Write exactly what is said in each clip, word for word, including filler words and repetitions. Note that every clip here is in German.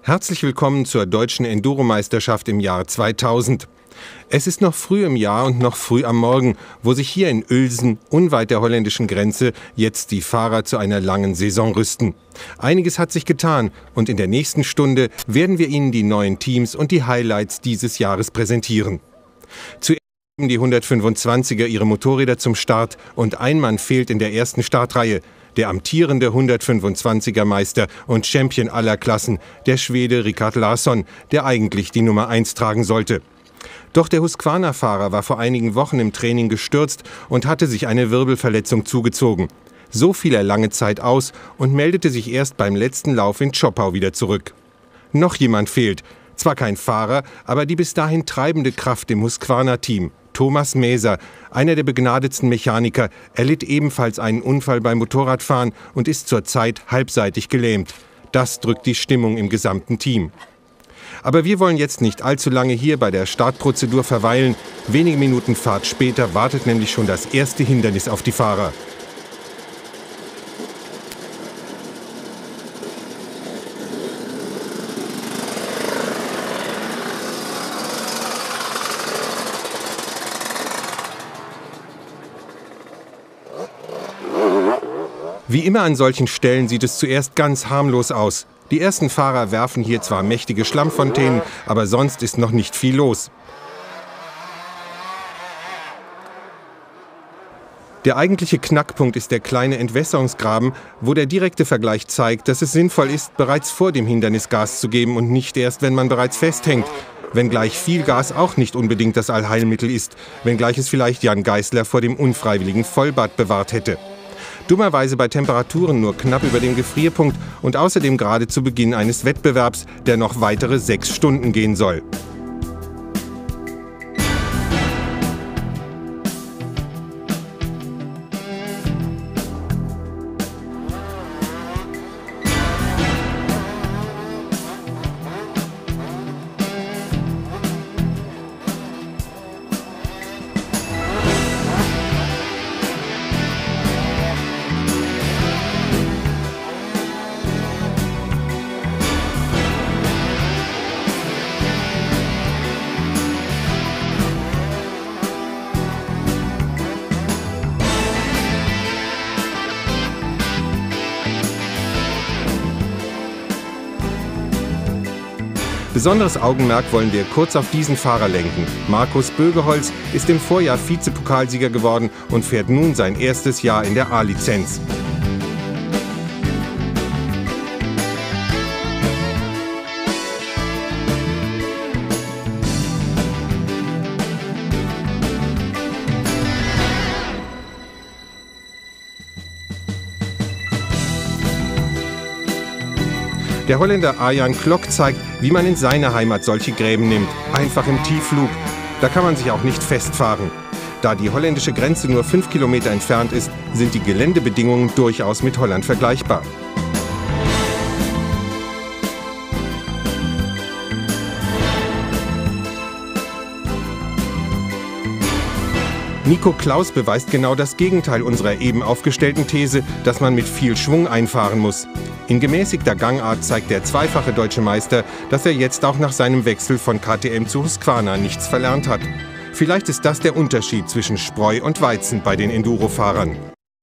Herzlich willkommen zur Deutschen Enduro-Meisterschaft im Jahr zweitausend. Es ist noch früh im Jahr und noch früh am Morgen, wo sich hier in Uelzen, unweit der holländischen Grenze, jetzt die Fahrer zu einer langen Saison rüsten. Einiges hat sich getan und in der nächsten Stunde werden wir Ihnen die neuen Teams und die Highlights dieses Jahres präsentieren. Zuerst geben die hundertfünfundzwanziger ihre Motorräder zum Start und ein Mann fehlt in der ersten Startreihe. Der amtierende hundertfünfundzwanziger Meister und Champion aller Klassen, der Schwede Rickard Larsson, der eigentlich die Nummer eins tragen sollte. Doch der Husqvarna-Fahrer war vor einigen Wochen im Training gestürzt und hatte sich eine Wirbelverletzung zugezogen. So fiel er lange Zeit aus und meldete sich erst beim letzten Lauf in Zschopau wieder zurück. Noch jemand fehlt. Zwar kein Fahrer, aber die bis dahin treibende Kraft im Husqvarna-Team. Thomas Mäser, einer der begnadetsten Mechaniker, erlitt ebenfalls einen Unfall beim Motorradfahren und ist zurzeit halbseitig gelähmt. Das drückt die Stimmung im gesamten Team. Aber wir wollen jetzt nicht allzu lange hier bei der Startprozedur verweilen. Wenige Minuten Fahrt später wartet nämlich schon das erste Hindernis auf die Fahrer. Wie immer an solchen Stellen sieht es zuerst ganz harmlos aus. Die ersten Fahrer werfen hier zwar mächtige Schlammfontänen, aber sonst ist noch nicht viel los. Der eigentliche Knackpunkt ist der kleine Entwässerungsgraben, wo der direkte Vergleich zeigt, dass es sinnvoll ist, bereits vor dem Hindernis Gas zu geben und nicht erst, wenn man bereits festhängt. Wenngleich viel Gas auch nicht unbedingt das Allheilmittel ist, wenngleich es vielleicht Jan Geisler vor dem unfreiwilligen Vollbad bewahrt hätte. Dummerweise bei Temperaturen nur knapp über dem Gefrierpunkt und außerdem gerade zu Beginn eines Wettbewerbs, der noch weitere sechs Stunden gehen soll. Besonderes Augenmerk wollen wir kurz auf diesen Fahrer lenken. Markus Bögeholz ist im Vorjahr Vizepokalsieger geworden und fährt nun sein erstes Jahr in der A-Lizenz. Der Holländer Arjan Klok zeigt, wie man in seiner Heimat solche Gräben nimmt. Einfach im Tiefflug. Da kann man sich auch nicht festfahren. Da die holländische Grenze nur fünf Kilometer entfernt ist, sind die Geländebedingungen durchaus mit Holland vergleichbar. Nico Klaus beweist genau das Gegenteil unserer eben aufgestellten These, dass man mit viel Schwung einfahren muss. In gemäßigter Gangart zeigt der zweifache deutsche Meister, dass er jetzt auch nach seinem Wechsel von K T M zu Husqvarna nichts verlernt hat. Vielleicht ist das der Unterschied zwischen Spreu und Weizen bei den Enduro-Fahrern.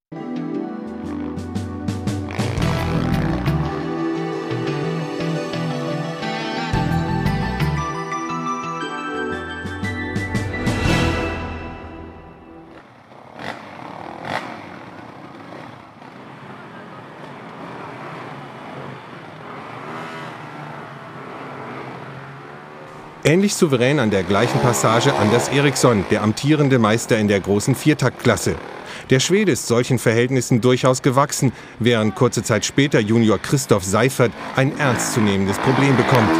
Ähnlich souverän an der gleichen Passage Anders Eriksson, der amtierende Meister in der großen Viertaktklasse. Der Schwede ist solchen Verhältnissen durchaus gewachsen, während kurze Zeit später Junior Christoph Seifert ein ernstzunehmendes Problem bekommt.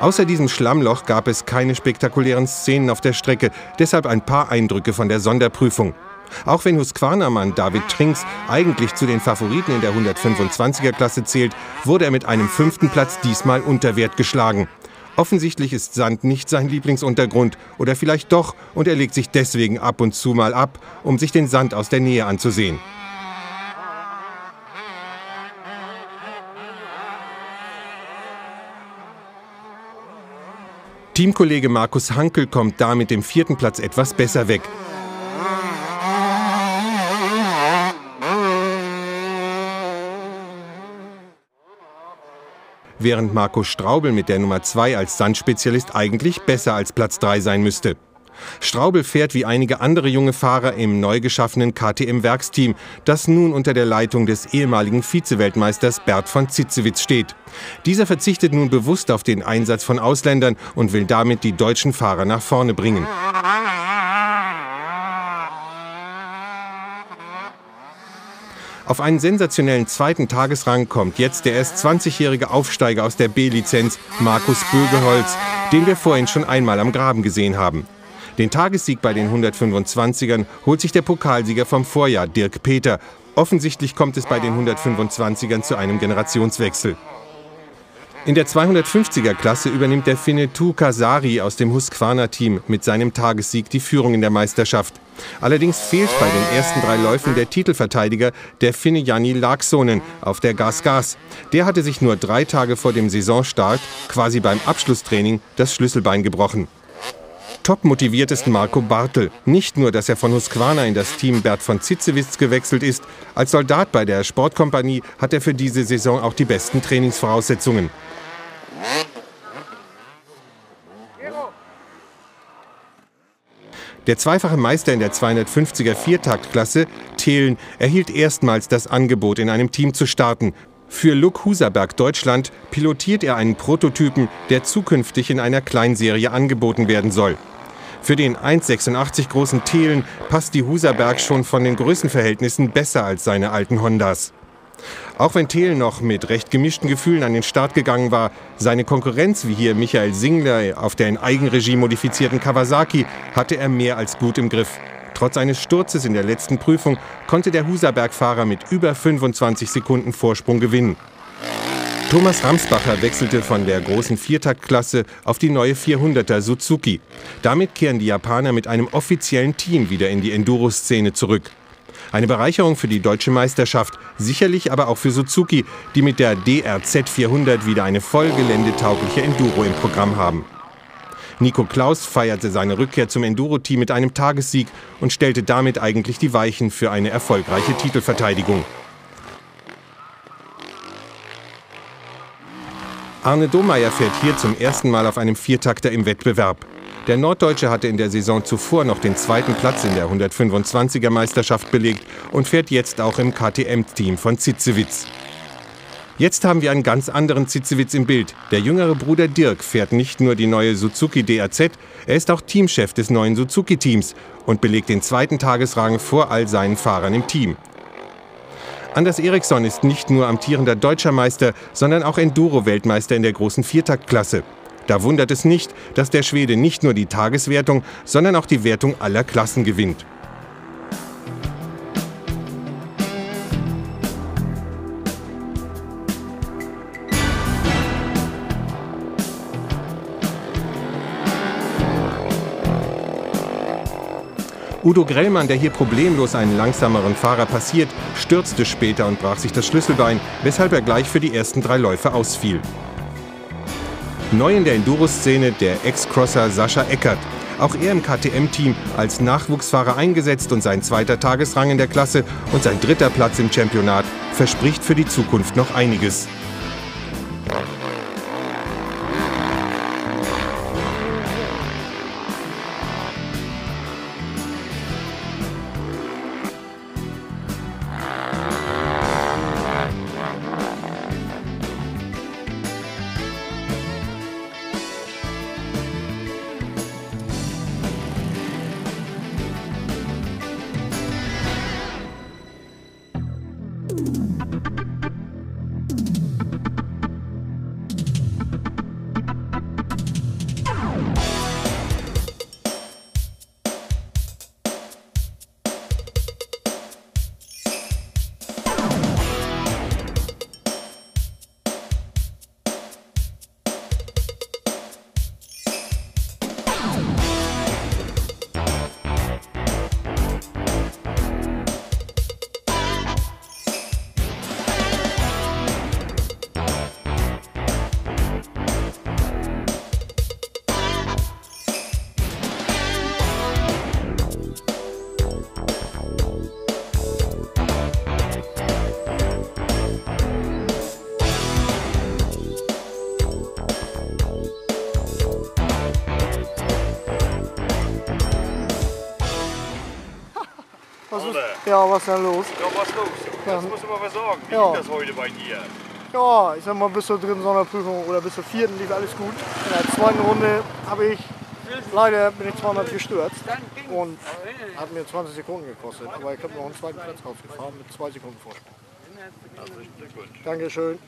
Außer diesem Schlammloch gab es keine spektakulären Szenen auf der Strecke, deshalb ein paar Eindrücke von der Sonderprüfung. Auch wenn Husqvarna-Mann David Trinks eigentlich zu den Favoriten in der hundertfünfundzwanziger-Klasse zählt, wurde er mit einem fünften Platz diesmal unter Wert geschlagen. Offensichtlich ist Sand nicht sein Lieblingsuntergrund, oder vielleicht doch, und er legt sich deswegen ab und zu mal ab, um sich den Sand aus der Nähe anzusehen. Teamkollege Markus Hankel kommt da mit dem vierten Platz etwas besser weg. Während Marco Straubel mit der Nummer zwei als Sandspezialist eigentlich besser als Platz drei sein müsste. Straubel fährt wie einige andere junge Fahrer im neu geschaffenen K T M-Werksteam, das nun unter der Leitung des ehemaligen Vize-Weltmeisters Bert von Zitzewitz steht. Dieser verzichtet nun bewusst auf den Einsatz von Ausländern und will damit die deutschen Fahrer nach vorne bringen. Auf einen sensationellen zweiten Tagesrang kommt jetzt der erst zwanzigjährige Aufsteiger aus der B-Lizenz, Markus Bögeholz, den wir vorhin schon einmal am Graben gesehen haben. Den Tagessieg bei den hundertfünfundzwanzigern holt sich der Pokalsieger vom Vorjahr, Dirk Peter. Offensichtlich kommt es bei den hundertfünfundzwanzigern zu einem Generationswechsel. In der zweihundertfünfziger-Klasse übernimmt der Finne Tuukka Sari aus dem Husqvarna-Team mit seinem Tagessieg die Führung in der Meisterschaft. Allerdings fehlt bei den ersten drei Läufen der Titelverteidiger, der Finne Jani Laaksonen, auf der Gas-Gas. Der hatte sich nur drei Tage vor dem Saisonstart, quasi beim Abschlusstraining, das Schlüsselbein gebrochen. Top motiviert ist Marco Bartel. Nicht nur, dass er von Husqvarna in das Team Bert von Zitzewitz gewechselt ist, als Soldat bei der Sportkompanie hat er für diese Saison auch die besten Trainingsvoraussetzungen. Der zweifache Meister in der zweihundertfünfziger Viertaktklasse, Thelen, erhielt erstmals das Angebot, in einem Team zu starten. Für Luk Husaberg Deutschland pilotiert er einen Prototypen, der zukünftig in einer Kleinserie angeboten werden soll. Für den eins Komma sechsundachtzig großen Thelen passt die Husaberg schon von den Größenverhältnissen besser als seine alten Hondas. Auch wenn Thelen noch mit recht gemischten Gefühlen an den Start gegangen war, seine Konkurrenz, wie hier Michael Singler auf der in Eigenregie modifizierten Kawasaki, hatte er mehr als gut im Griff. Trotz eines Sturzes in der letzten Prüfung konnte der Husaberg-Fahrer mit über fünfundzwanzig Sekunden Vorsprung gewinnen. Thomas Ramsbacher wechselte von der großen Viertaktklasse auf die neue vierhunderter Suzuki. Damit kehren die Japaner mit einem offiziellen Team wieder in die Enduro-Szene zurück. Eine Bereicherung für die deutsche Meisterschaft, sicherlich aber auch für Suzuki, die mit der D R Z vierhundert wieder eine voll geländetaugliche Enduro im Programm haben. Nico Klaus feierte seine Rückkehr zum Enduro-Team mit einem Tagessieg und stellte damit eigentlich die Weichen für eine erfolgreiche Titelverteidigung. Arne Domeyer fährt hier zum ersten Mal auf einem Viertakter im Wettbewerb. Der Norddeutsche hatte in der Saison zuvor noch den zweiten Platz in der hundertfünfundzwanziger Meisterschaft belegt und fährt jetzt auch im K T M-Team von Zitzewitz. Jetzt haben wir einen ganz anderen Zitzewitz im Bild. Der jüngere Bruder Dirk fährt nicht nur die neue Suzuki D R Z, er ist auch Teamchef des neuen Suzuki-Teams und belegt den zweiten Tagesrang vor all seinen Fahrern im Team. Anders Eriksson ist nicht nur amtierender deutscher Meister, sondern auch Enduro-Weltmeister in der großen Viertaktklasse. Da wundert es nicht, dass der Schwede nicht nur die Tageswertung, sondern auch die Wertung aller Klassen gewinnt. Udo Grellmann, der hier problemlos einen langsameren Fahrer passiert, stürzte später und brach sich das Schlüsselbein, weshalb er gleich für die ersten drei Läufe ausfiel. Neu in der Enduro-Szene der Ex-Crosser Sascha Eckert. Auch er im K T M-Team als Nachwuchsfahrer eingesetzt und sein zweiter Tagesrang in der Klasse und sein dritter Platz im Championat verspricht für die Zukunft noch einiges. Was ist, ja, was ist denn los? Ja, was los? Das muss ich mal sagen. Wie ja. lief das heute bei dir? Ja, ich sag mal, bis zur dritten Sonderprüfung oder bis zur vierten lief alles gut. In der zweiten Runde habe ich, leider bin ich zweimal gestürzt und hat mir zwanzig Sekunden gekostet. Aber ich habe noch einen zweiten Platz rausgefahren mit zwei Sekunden Vorsprung. Herzlichen Glückwunsch. Dankeschön.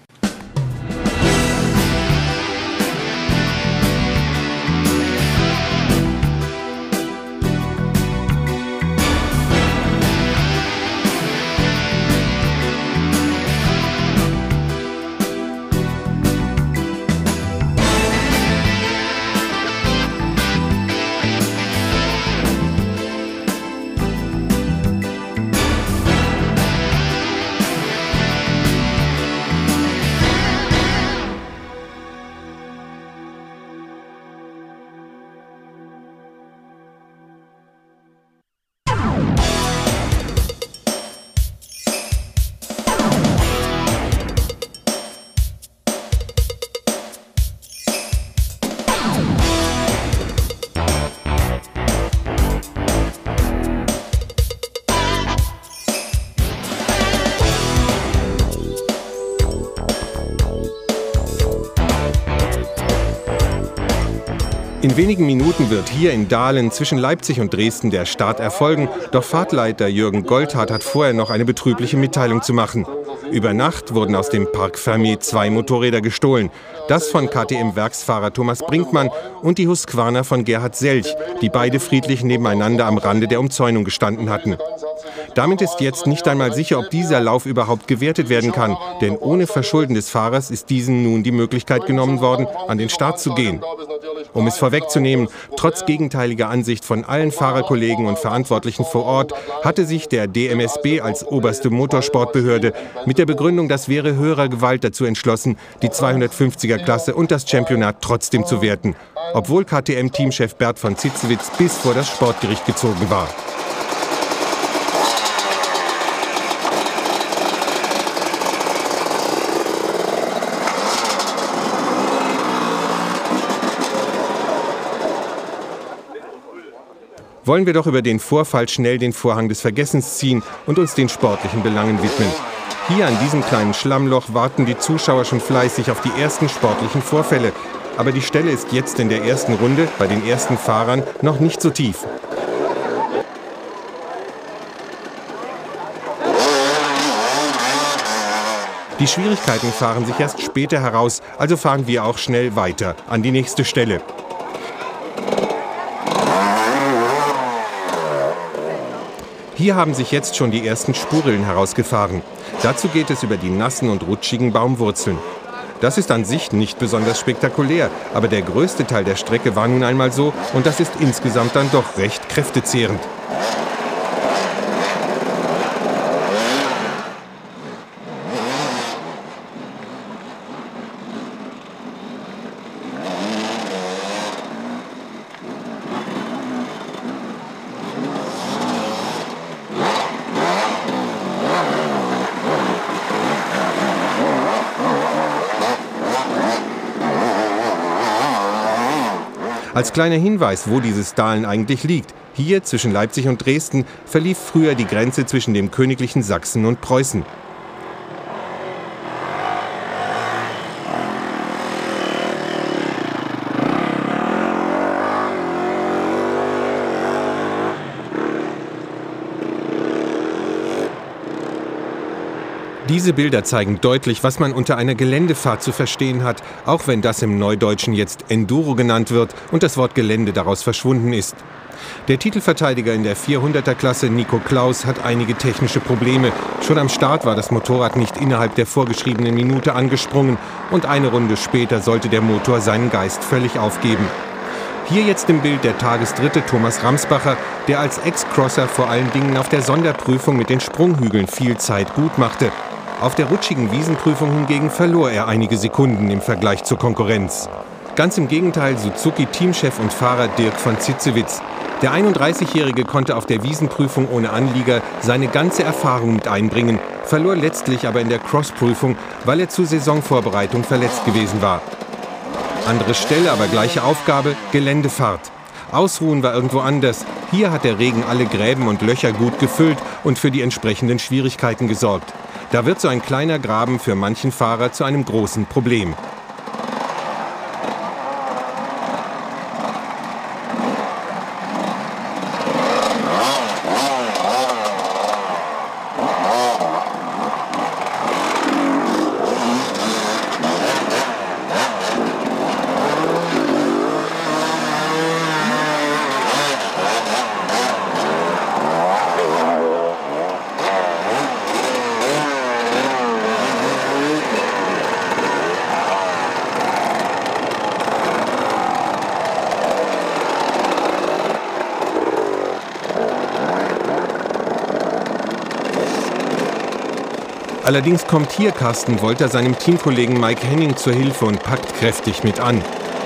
In wenigen Minuten wird hier in Dahlen zwischen Leipzig und Dresden der Start erfolgen. Doch Fahrtleiter Jürgen Goldhardt hat vorher noch eine betrübliche Mitteilung zu machen. Über Nacht wurden aus dem Parc Fermé zwei Motorräder gestohlen. Das von K T M-Werksfahrer Thomas Brinkmann und die Husqvarna von Gerhard Selch, die beide friedlich nebeneinander am Rande der Umzäunung gestanden hatten. Damit ist jetzt nicht einmal sicher, ob dieser Lauf überhaupt gewertet werden kann. Denn ohne Verschulden des Fahrers ist diesem nun die Möglichkeit genommen worden, an den Start zu gehen. Um es vorwegzunehmen, trotz gegenteiliger Ansicht von allen Fahrerkollegen und Verantwortlichen vor Ort, hatte sich der D M S B als oberste Motorsportbehörde mit der Begründung, das wäre höherer Gewalt, dazu entschlossen, die zweihundertfünfziger-Klasse und das Championat trotzdem zu werten, obwohl K T M-Teamchef Bert von Zitzewitz bis vor das Sportgericht gezogen war. Wollen wir doch über den Vorfall schnell den Vorhang des Vergessens ziehen und uns den sportlichen Belangen widmen. Hier an diesem kleinen Schlammloch warten die Zuschauer schon fleißig auf die ersten sportlichen Vorfälle. Aber die Stelle ist jetzt in der ersten Runde bei den ersten Fahrern noch nicht so tief. Die Schwierigkeiten fahren sich erst später heraus, also fahren wir auch schnell weiter an die nächste Stelle. Hier haben sich jetzt schon die ersten Spurrillen herausgefahren. Dazu geht es über die nassen und rutschigen Baumwurzeln. Das ist an sich nicht besonders spektakulär, aber der größte Teil der Strecke war nun einmal so und das ist insgesamt dann doch recht kräftezehrend. Als kleiner Hinweis, wo dieses Dahlen eigentlich liegt: Hier zwischen Leipzig und Dresden verlief früher die Grenze zwischen dem königlichen Sachsen und Preußen. Diese Bilder zeigen deutlich, was man unter einer Geländefahrt zu verstehen hat, auch wenn das im Neudeutschen jetzt Enduro genannt wird und das Wort Gelände daraus verschwunden ist. Der Titelverteidiger in der vierhunderter-Klasse, Nico Klaus, hat einige technische Probleme. Schon am Start war das Motorrad nicht innerhalb der vorgeschriebenen Minute angesprungen und eine Runde später sollte der Motor seinen Geist völlig aufgeben. Hier jetzt im Bild der Tagesdritte Thomas Ramsbacher, der als Ex-Crosser vor allen Dingen auf der Sonderprüfung mit den Sprunghügeln viel Zeit gut machte. Auf der rutschigen Wiesenprüfung hingegen verlor er einige Sekunden im Vergleich zur Konkurrenz. Ganz im Gegenteil Suzuki-Teamchef und Fahrer Dirk von Zitzewitz. Der einunddreißigjährige konnte auf der Wiesenprüfung ohne Anlieger seine ganze Erfahrung mit einbringen, verlor letztlich aber in der Crossprüfung, weil er zur Saisonvorbereitung verletzt gewesen war. Andere Stelle, aber gleiche Aufgabe: Geländefahrt. Ausruhen war irgendwo anders. Hier hat der Regen alle Gräben und Löcher gut gefüllt und für die entsprechenden Schwierigkeiten gesorgt. Da wird so ein kleiner Graben für manchen Fahrer zu einem großen Problem. Allerdings kommt hier Carsten Wolter seinem Teamkollegen Mike Henning zur Hilfe und packt kräftig mit an.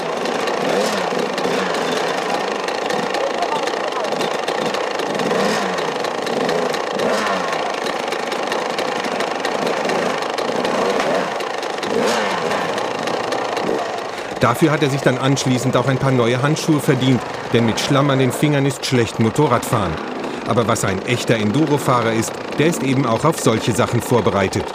Dafür hat er sich dann anschließend auch ein paar neue Handschuhe verdient, denn mit Schlamm an den Fingern ist schlecht Motorradfahren. Aber was ein echter Endurofahrer ist, der ist eben auch auf solche Sachen vorbereitet.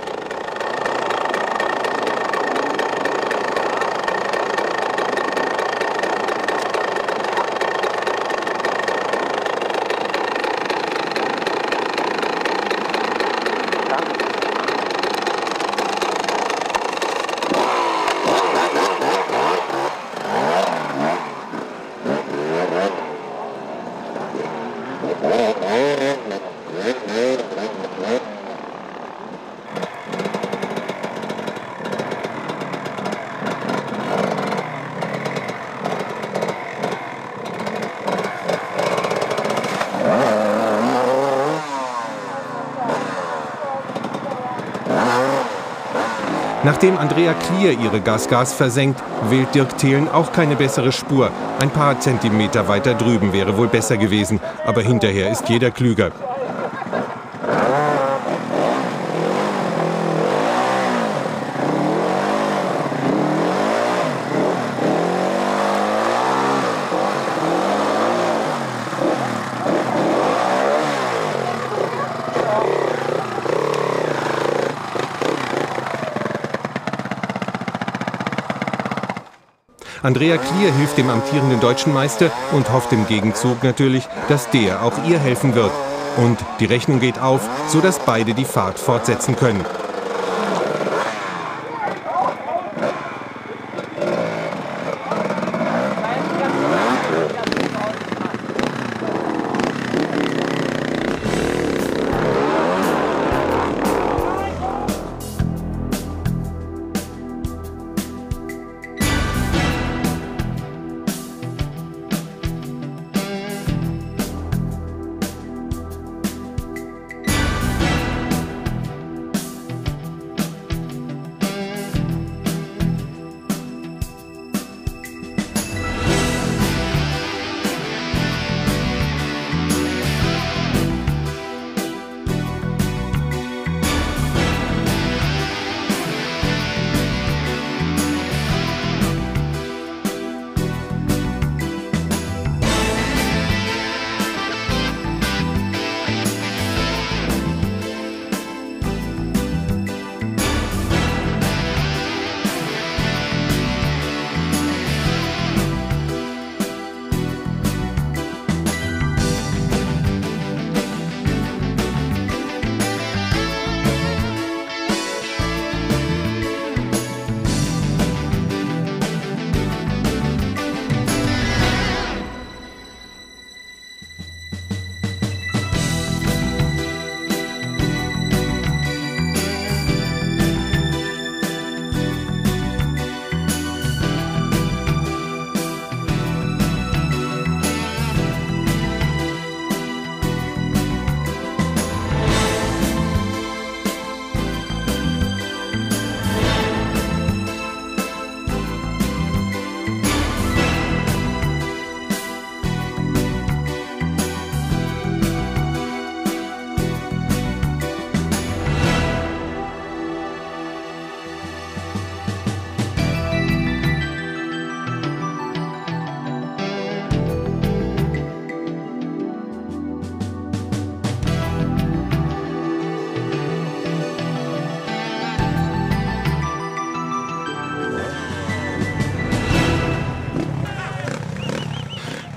Nachdem Andrea Klier ihre Gas-Gas versenkt, wählt Dirk Thelen auch keine bessere Spur. Ein paar Zentimeter weiter drüben wäre wohl besser gewesen, aber hinterher ist jeder klüger. Andrea Klier hilft dem amtierenden Deutschen Meister und hofft im Gegenzug natürlich, dass der auch ihr helfen wird. Und die Rechnung geht auf, sodass beide die Fahrt fortsetzen können.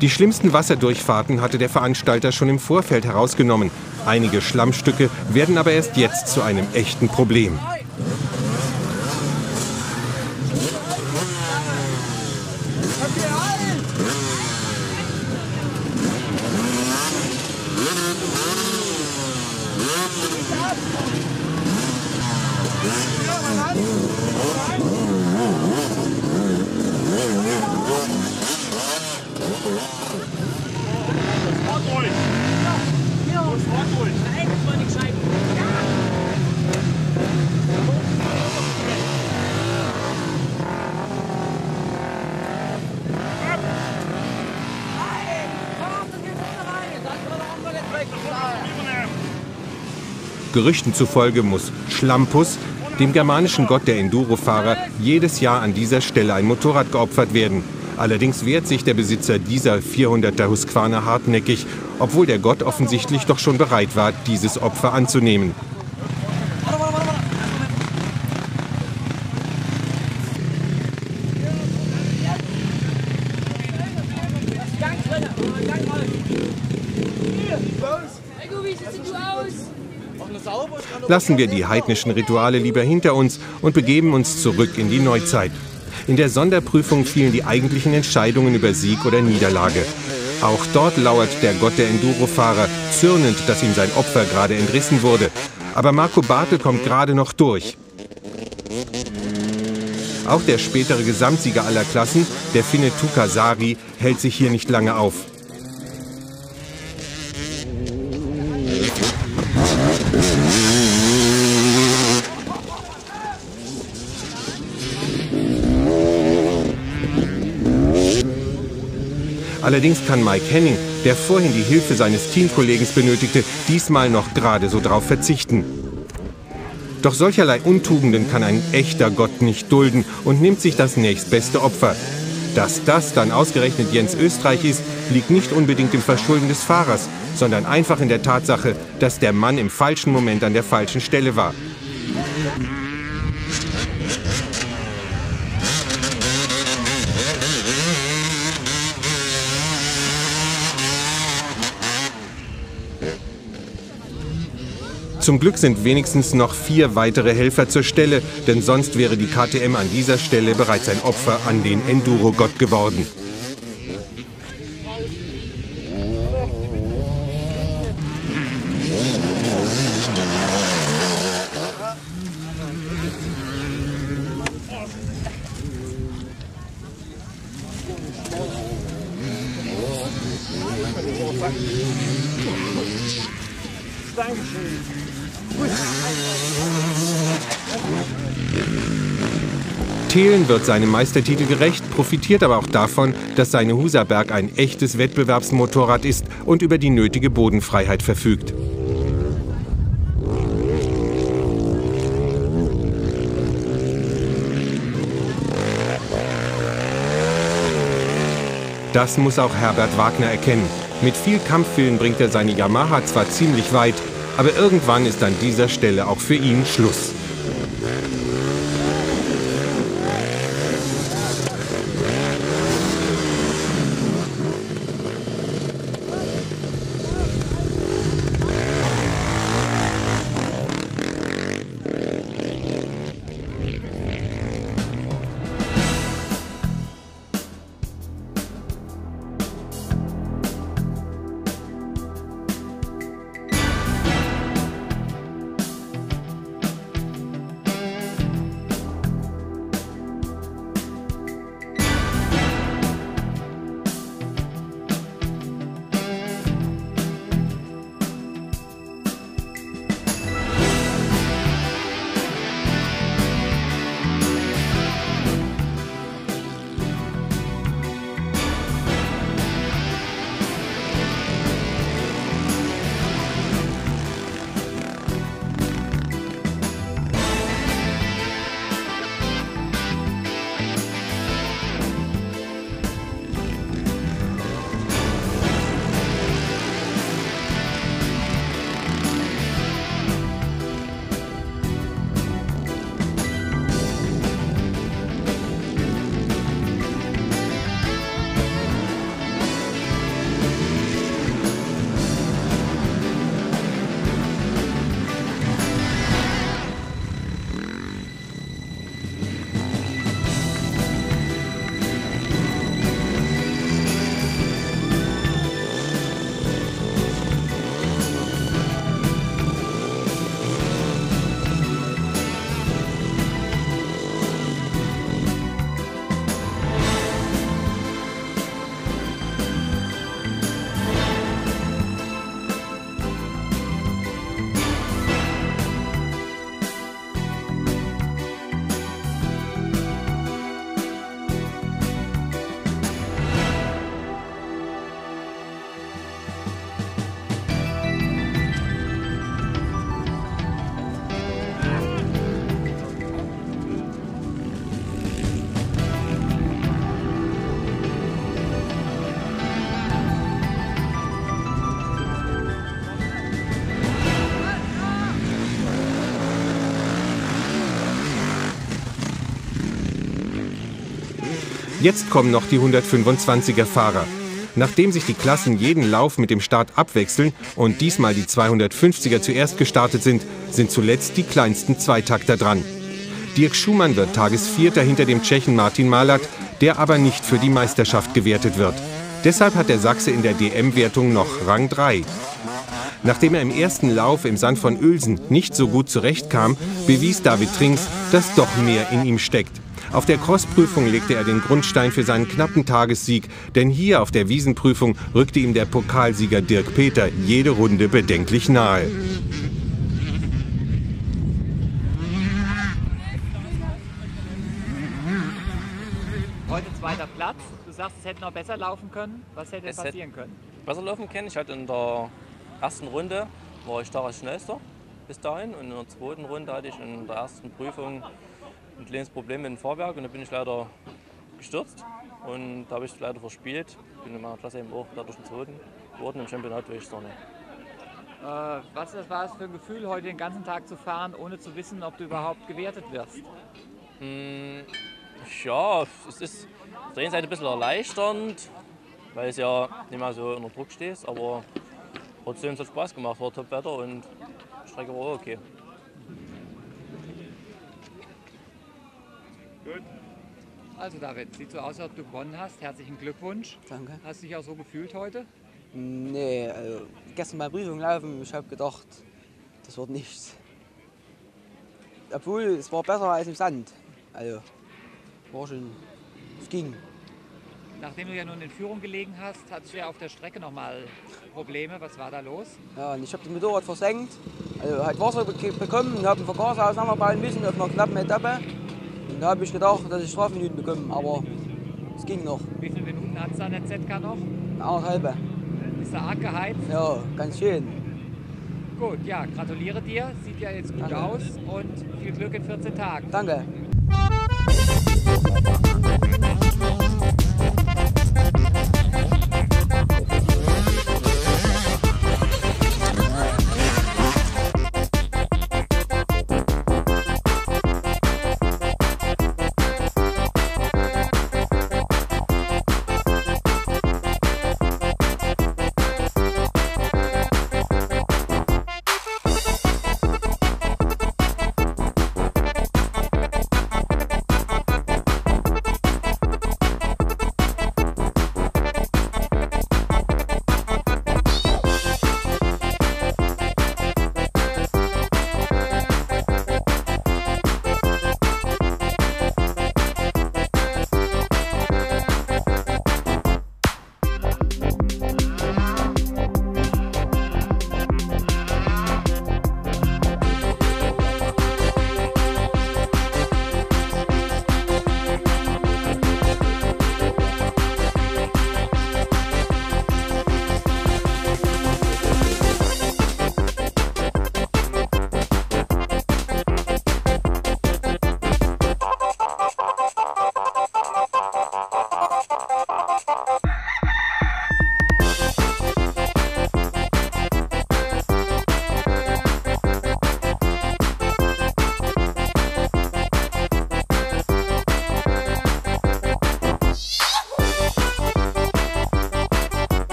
Die schlimmsten Wasserdurchfahrten hatte der Veranstalter schon im Vorfeld herausgenommen. Einige Schlammstücke werden aber erst jetzt zu einem echten Problem. Gerüchten zufolge muss Schlampus, dem germanischen Gott der Endurofahrer, jedes Jahr an dieser Stelle ein Motorrad geopfert werden. Allerdings wehrt sich der Besitzer dieser vierhunderter Husqvarna hartnäckig, obwohl der Gott offensichtlich doch schon bereit war, dieses Opfer anzunehmen. Lassen wir die heidnischen Rituale lieber hinter uns und begeben uns zurück in die Neuzeit. In der Sonderprüfung fielen die eigentlichen Entscheidungen über Sieg oder Niederlage. Auch dort lauert der Gott der Endurofahrer, zürnend, dass ihm sein Opfer gerade entrissen wurde. Aber Marco Bartel kommt gerade noch durch. Auch der spätere Gesamtsieger aller Klassen, der Finne Tuukka Saari, hält sich hier nicht lange auf. Allerdings kann Mike Henning, der vorhin die Hilfe seines Teamkollegen benötigte, diesmal noch gerade so drauf verzichten. Doch solcherlei Untugenden kann ein echter Gott nicht dulden und nimmt sich das nächstbeste Opfer. Dass das dann ausgerechnet Jens Österreich ist, liegt nicht unbedingt im Verschulden des Fahrers, sondern einfach in der Tatsache, dass der Mann im falschen Moment an der falschen Stelle war. Zum Glück sind wenigstens noch vier weitere Helfer zur Stelle, denn sonst wäre die K T M an dieser Stelle bereits ein Opfer an den Enduro-Gott geworden. Thelen wird seinem Meistertitel gerecht, profitiert aber auch davon, dass seine Husaberg ein echtes Wettbewerbsmotorrad ist und über die nötige Bodenfreiheit verfügt. Das muss auch Herbert Wagner erkennen. Mit viel Kampfwillen bringt er seine Yamaha zwar ziemlich weit, aber irgendwann ist an dieser Stelle auch für ihn Schluss. Jetzt kommen noch die hundertfünfundzwanziger Fahrer. Nachdem sich die Klassen jeden Lauf mit dem Start abwechseln und diesmal die zweihundertfünfziger zuerst gestartet sind, sind zuletzt die kleinsten Zweitakter dran. Dirk Schumann wird Tagesvierter hinter dem Tschechen Martin Malat, der aber nicht für die Meisterschaft gewertet wird. Deshalb hat der Sachse in der D M-Wertung noch Rang drei. Nachdem er im ersten Lauf im Sand von Uelzen nicht so gut zurechtkam, bewies David Trinks, dass doch mehr in ihm steckt. Auf der Crossprüfung legte er den Grundstein für seinen knappen Tagessieg, denn hier auf der Wiesenprüfung rückte ihm der Pokalsieger Dirk Peter jede Runde bedenklich nahe. Heute zweiter Platz. Du sagst, es hätte noch besser laufen können. Was hätte es passieren hätte können? Besser laufen können. Ich hatte in der ersten Runde war ich da als schnellster bis dahin und in der zweiten Runde hatte ich in der ersten Prüfung ein kleines Problem mit dem Fahrwerk und da bin ich leider gestürzt und da habe ich es leider verspielt. Bin in meiner Klasse eben auch dadurch den zweiten geworden, im Championat will ich es noch nicht. Äh, was war es für ein Gefühl, heute den ganzen Tag zu fahren, ohne zu wissen, ob du überhaupt gewertet wirst? Hm, ja, es ist auf der einen Seite ein bisschen erleichternd, weil es ja nicht mehr so unter Druck stehst, aber trotzdem hat es Spaß gemacht, war Top-Wetter und die Strecke war auch okay. Gut. Also David, sieht so aus, als ob du gewonnen hast. Herzlichen Glückwunsch. Danke. Hast du dich auch so gefühlt heute? Nee, also gestern bei Prüfung laufen, ich habe gedacht, das wird nichts. Obwohl, es war besser als im Sand. Also, war schon, es ging. Nachdem du ja nun in Führung gelegen hast, hattest du ja auf der Strecke noch mal Probleme. Was war da los? Ja, und ich habe das Motorrad versenkt, also hat Wasser be bekommen und habe den Vergaser auseinanderbauen müssen auf einer knappen Etappe. Und da habe ich gedacht, dass ich Strafminuten bekomme, aber es ging noch. Wie viele Minuten hat es da an der Z K noch? Eine anderthalbe. Ist da arg geheizt? Ja, ganz schön. Gut, ja, gratuliere dir. Sieht ja jetzt gut Danke. aus und viel Glück in vierzehn Tagen. Danke.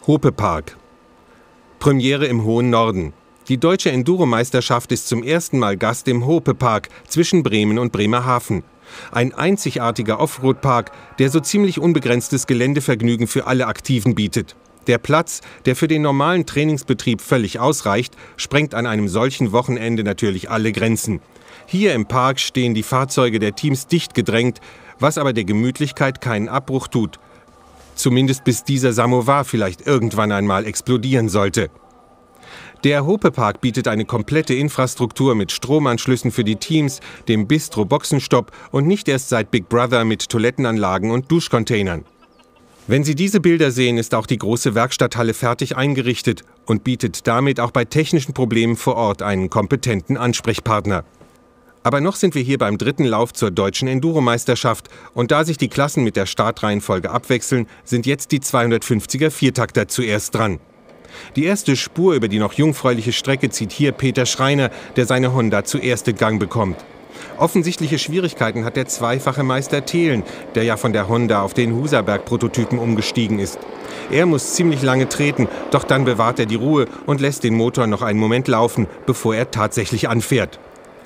Hope-Park. Premiere im hohen Norden. Die deutsche Enduro-Meisterschaft ist zum ersten Mal Gast im Hope-Park zwischen Bremen und Bremerhaven. Ein einzigartiger Offroad-Park, der so ziemlich unbegrenztes Geländevergnügen für alle Aktiven bietet. Der Platz, der für den normalen Trainingsbetrieb völlig ausreicht, sprengt an einem solchen Wochenende natürlich alle Grenzen. Hier im Park stehen die Fahrzeuge der Teams dicht gedrängt, was aber der Gemütlichkeit keinen Abbruch tut. Zumindest bis dieser Samovar vielleicht irgendwann einmal explodieren sollte. Der Hope-Park bietet eine komplette Infrastruktur mit Stromanschlüssen für die Teams, dem Bistro-Boxenstopp und nicht erst seit Big Brother mit Toilettenanlagen und Duschcontainern. Wenn Sie diese Bilder sehen, ist auch die große Werkstatthalle fertig eingerichtet und bietet damit auch bei technischen Problemen vor Ort einen kompetenten Ansprechpartner. Aber noch sind wir hier beim dritten Lauf zur deutschen Enduro-Meisterschaft und da sich die Klassen mit der Startreihenfolge abwechseln, sind jetzt die zweihundertfünfziger Viertakter zuerst dran. Die erste Spur über die noch jungfräuliche Strecke zieht hier Peter Schreiner, der seine Honda zuerst in Gang bekommt. Offensichtliche Schwierigkeiten hat der zweifache Meister Thelen, der ja von der Honda auf den Husaberg-Prototypen umgestiegen ist. Er muss ziemlich lange treten, doch dann bewahrt er die Ruhe und lässt den Motor noch einen Moment laufen, bevor er tatsächlich anfährt.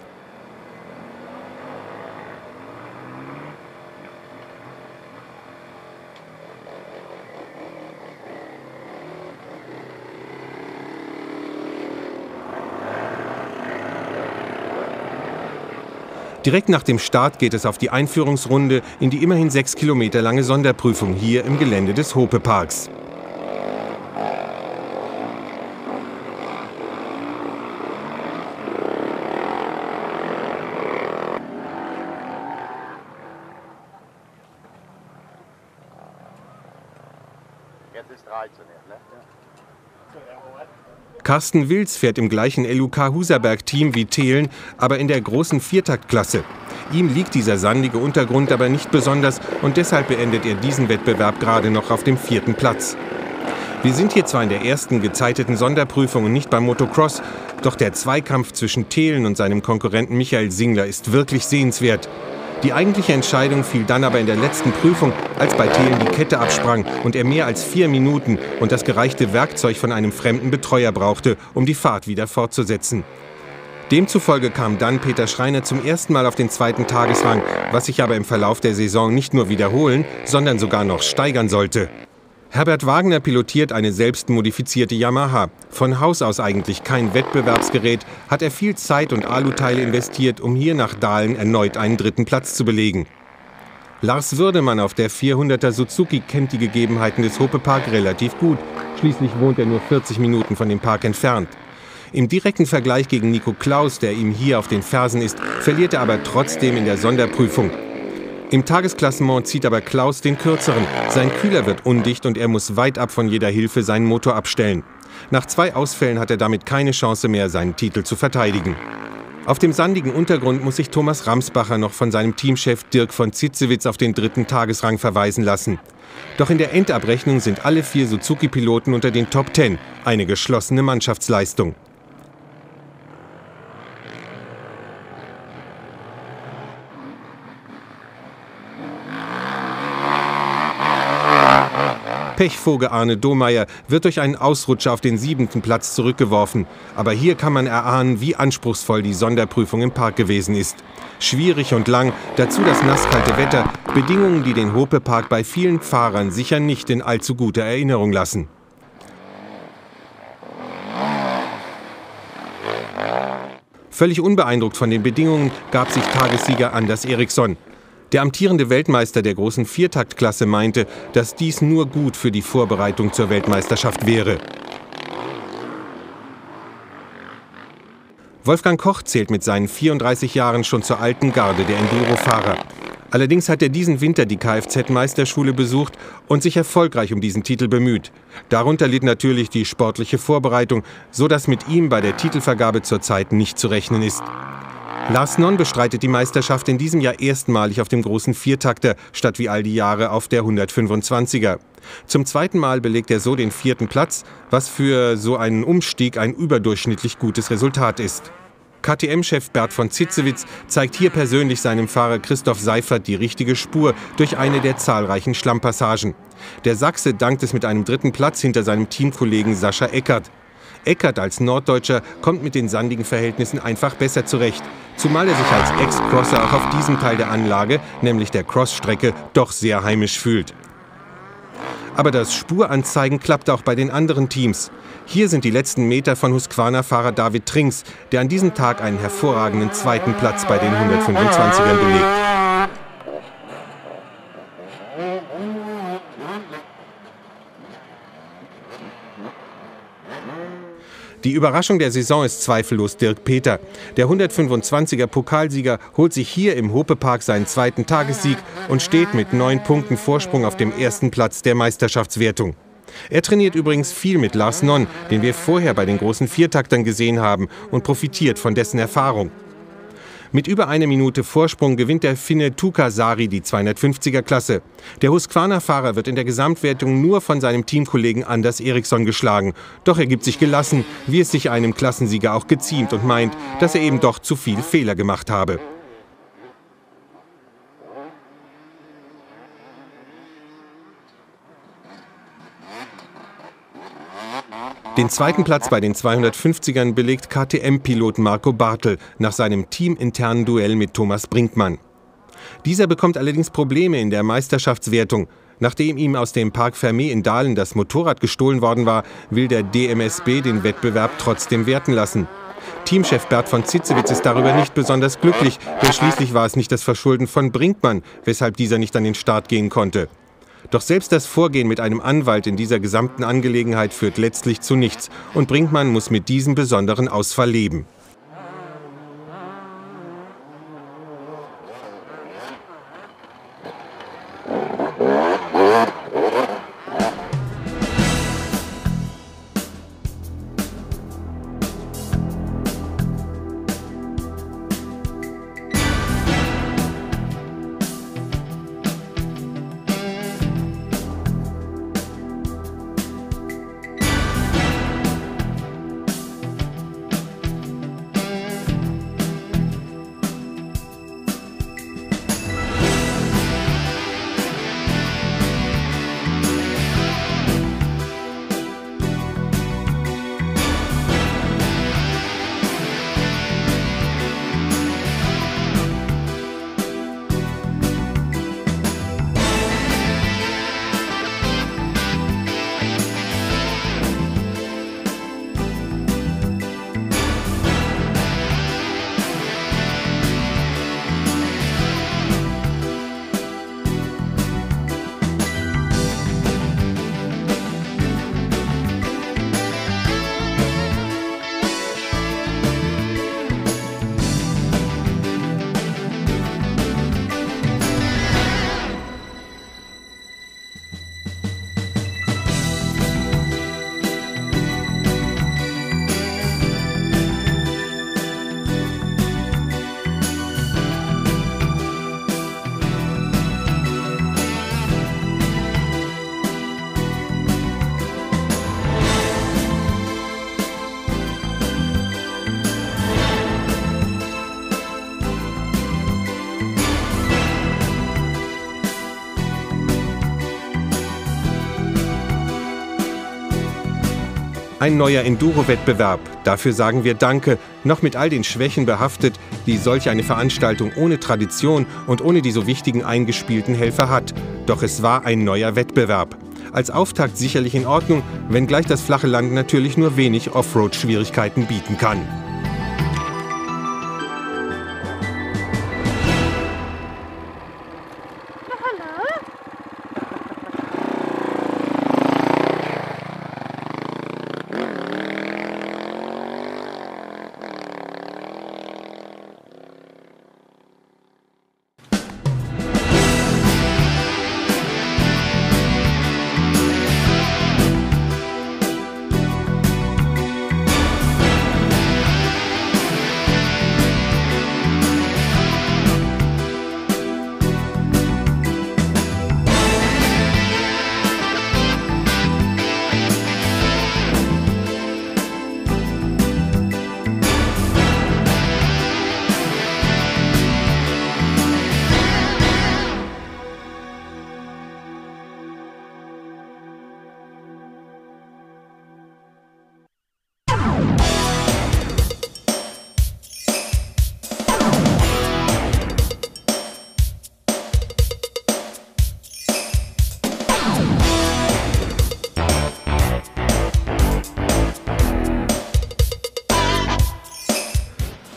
Direkt nach dem Start geht es auf die Einführungsrunde in die immerhin sechs Kilometer lange Sonderprüfung hier im Gelände des Hope-Parks. Jetzt ist dreizehn, ne? Carsten Wilz fährt im gleichen L U K-Husaberg-Team wie Thelen, aber in der großen Viertaktklasse. Ihm liegt dieser sandige Untergrund aber nicht besonders und deshalb beendet er diesen Wettbewerb gerade noch auf dem vierten Platz. Wir sind hier zwar in der ersten gezeiteten Sonderprüfung und nicht beim Motocross, doch der Zweikampf zwischen Thelen und seinem Konkurrenten Michael Singler ist wirklich sehenswert. Die eigentliche Entscheidung fiel dann aber in der letzten Prüfung, als bei Thelen die Kette absprang und er mehr als vier Minuten und das gereichte Werkzeug von einem fremden Betreuer brauchte, um die Fahrt wieder fortzusetzen. Demzufolge kam dann Peter Schreiner zum ersten Mal auf den zweiten Tagesrang, was sich aber im Verlauf der Saison nicht nur wiederholen, sondern sogar noch steigern sollte. Herbert Wagner pilotiert eine selbst modifizierte Yamaha. Von Haus aus eigentlich kein Wettbewerbsgerät, hat er viel Zeit und Aluteile investiert, um hier nach Dahlen erneut einen dritten Platz zu belegen. Lars Würdemann auf der vierhunderter Suzuki kennt die Gegebenheiten des Hope-Park relativ gut. Schließlich wohnt er nur vierzig Minuten von dem Park entfernt. Im direkten Vergleich gegen Nico Klaus, der ihm hier auf den Fersen ist, verliert er aber trotzdem in der Sonderprüfung. Im Tagesklassement zieht aber Klaus den kürzeren. Sein Kühler wird undicht und er muss weit ab von jeder Hilfe seinen Motor abstellen. Nach zwei Ausfällen hat er damit keine Chance mehr, seinen Titel zu verteidigen. Auf dem sandigen Untergrund muss sich Thomas Ramsbacher noch von seinem Teamchef Dirk von Zitzewitz auf den dritten Tagesrang verweisen lassen. Doch in der Endabrechnung sind alle vier Suzuki-Piloten unter den Top Ten, eine geschlossene Mannschaftsleistung. Pechvogel Arne Domeyer wird durch einen Ausrutscher auf den siebenten Platz zurückgeworfen. Aber hier kann man erahnen, wie anspruchsvoll die Sonderprüfung im Park gewesen ist. Schwierig und lang, dazu das nasskalte Wetter, Bedingungen, die den Hope-Park bei vielen Fahrern sicher nicht in allzu guter Erinnerung lassen. Völlig unbeeindruckt von den Bedingungen gab sich Tagessieger Anders Eriksson. Der amtierende Weltmeister der großen Viertaktklasse meinte, dass dies nur gut für die Vorbereitung zur Weltmeisterschaft wäre. Wolfgang Koch zählt mit seinen vierunddreißig Jahren schon zur alten Garde der Enduro-Fahrer. Allerdings hat er diesen Winter die Kfz-Meisterschule besucht und sich erfolgreich um diesen Titel bemüht. Darunter litt natürlich die sportliche Vorbereitung, so dass mit ihm bei der Titelvergabe zurzeit nicht zu rechnen ist. Lars Nonn bestreitet die Meisterschaft in diesem Jahr erstmalig auf dem großen Viertakter, statt wie all die Jahre auf der hundertfünfundzwanziger. Zum zweiten Mal belegt er so den vierten Platz, was für so einen Umstieg ein überdurchschnittlich gutes Resultat ist. K T M-Chef Bert von Zitzewitz zeigt hier persönlich seinem Fahrer Christoph Seifert die richtige Spur durch eine der zahlreichen Schlammpassagen. Der Sachse dankt es mit einem dritten Platz hinter seinem Teamkollegen Sascha Eckert. Eckert als Norddeutscher kommt mit den sandigen Verhältnissen einfach besser zurecht, zumal er sich als Ex-Crosser auch auf diesem Teil der Anlage, nämlich der Crossstrecke, doch sehr heimisch fühlt. Aber das Spuranzeigen klappt auch bei den anderen Teams. Hier sind die letzten Meter von Husqvarna-Fahrer David Trinks, der an diesem Tag einen hervorragenden zweiten Platz bei den hundertfünfundzwanzigern belegt. Die Überraschung der Saison ist zweifellos Dirk Peter. Der hundertfünfundzwanziger Pokalsieger holt sich hier im Hope-Park seinen zweiten Tagessieg und steht mit neun Punkten Vorsprung auf dem ersten Platz der Meisterschaftswertung. Er trainiert übrigens viel mit Lars Nonn, den wir vorher bei den großen Viertaktern gesehen haben, und profitiert von dessen Erfahrung. Mit über einer Minute Vorsprung gewinnt der Finne Tuukka Sari die zweihundertfünfziger-Klasse. Der Husqvarna-Fahrer wird in der Gesamtwertung nur von seinem Teamkollegen Anders Eriksson geschlagen. Doch er gibt sich gelassen, wie es sich einem Klassensieger auch geziemt, und meint, dass er eben doch zu viele Fehler gemacht habe. Den zweiten Platz bei den zweihundertfünfzigern belegt K T M-Pilot Marco Bartel nach seinem teaminternen Duell mit Thomas Brinkmann. Dieser bekommt allerdings Probleme in der Meisterschaftswertung. Nachdem ihm aus dem Park Fermé in Dahlen das Motorrad gestohlen worden war, will der D M S B den Wettbewerb trotzdem werten lassen. Teamchef Bert von Zitzewitz ist darüber nicht besonders glücklich, denn schließlich war es nicht das Verschulden von Brinkmann, weshalb dieser nicht an den Start gehen konnte. Doch selbst das Vorgehen mit einem Anwalt in dieser gesamten Angelegenheit führt letztlich zu nichts, und Brinkmann muss mit diesem besonderen Ausfall leben. Ein neuer Enduro-Wettbewerb. Dafür sagen wir Danke, noch mit all den Schwächen behaftet, die solch eine Veranstaltung ohne Tradition und ohne die so wichtigen eingespielten Helfer hat. Doch es war ein neuer Wettbewerb. Als Auftakt sicherlich in Ordnung, wenngleich das flache Land natürlich nur wenig Offroad-Schwierigkeiten bieten kann.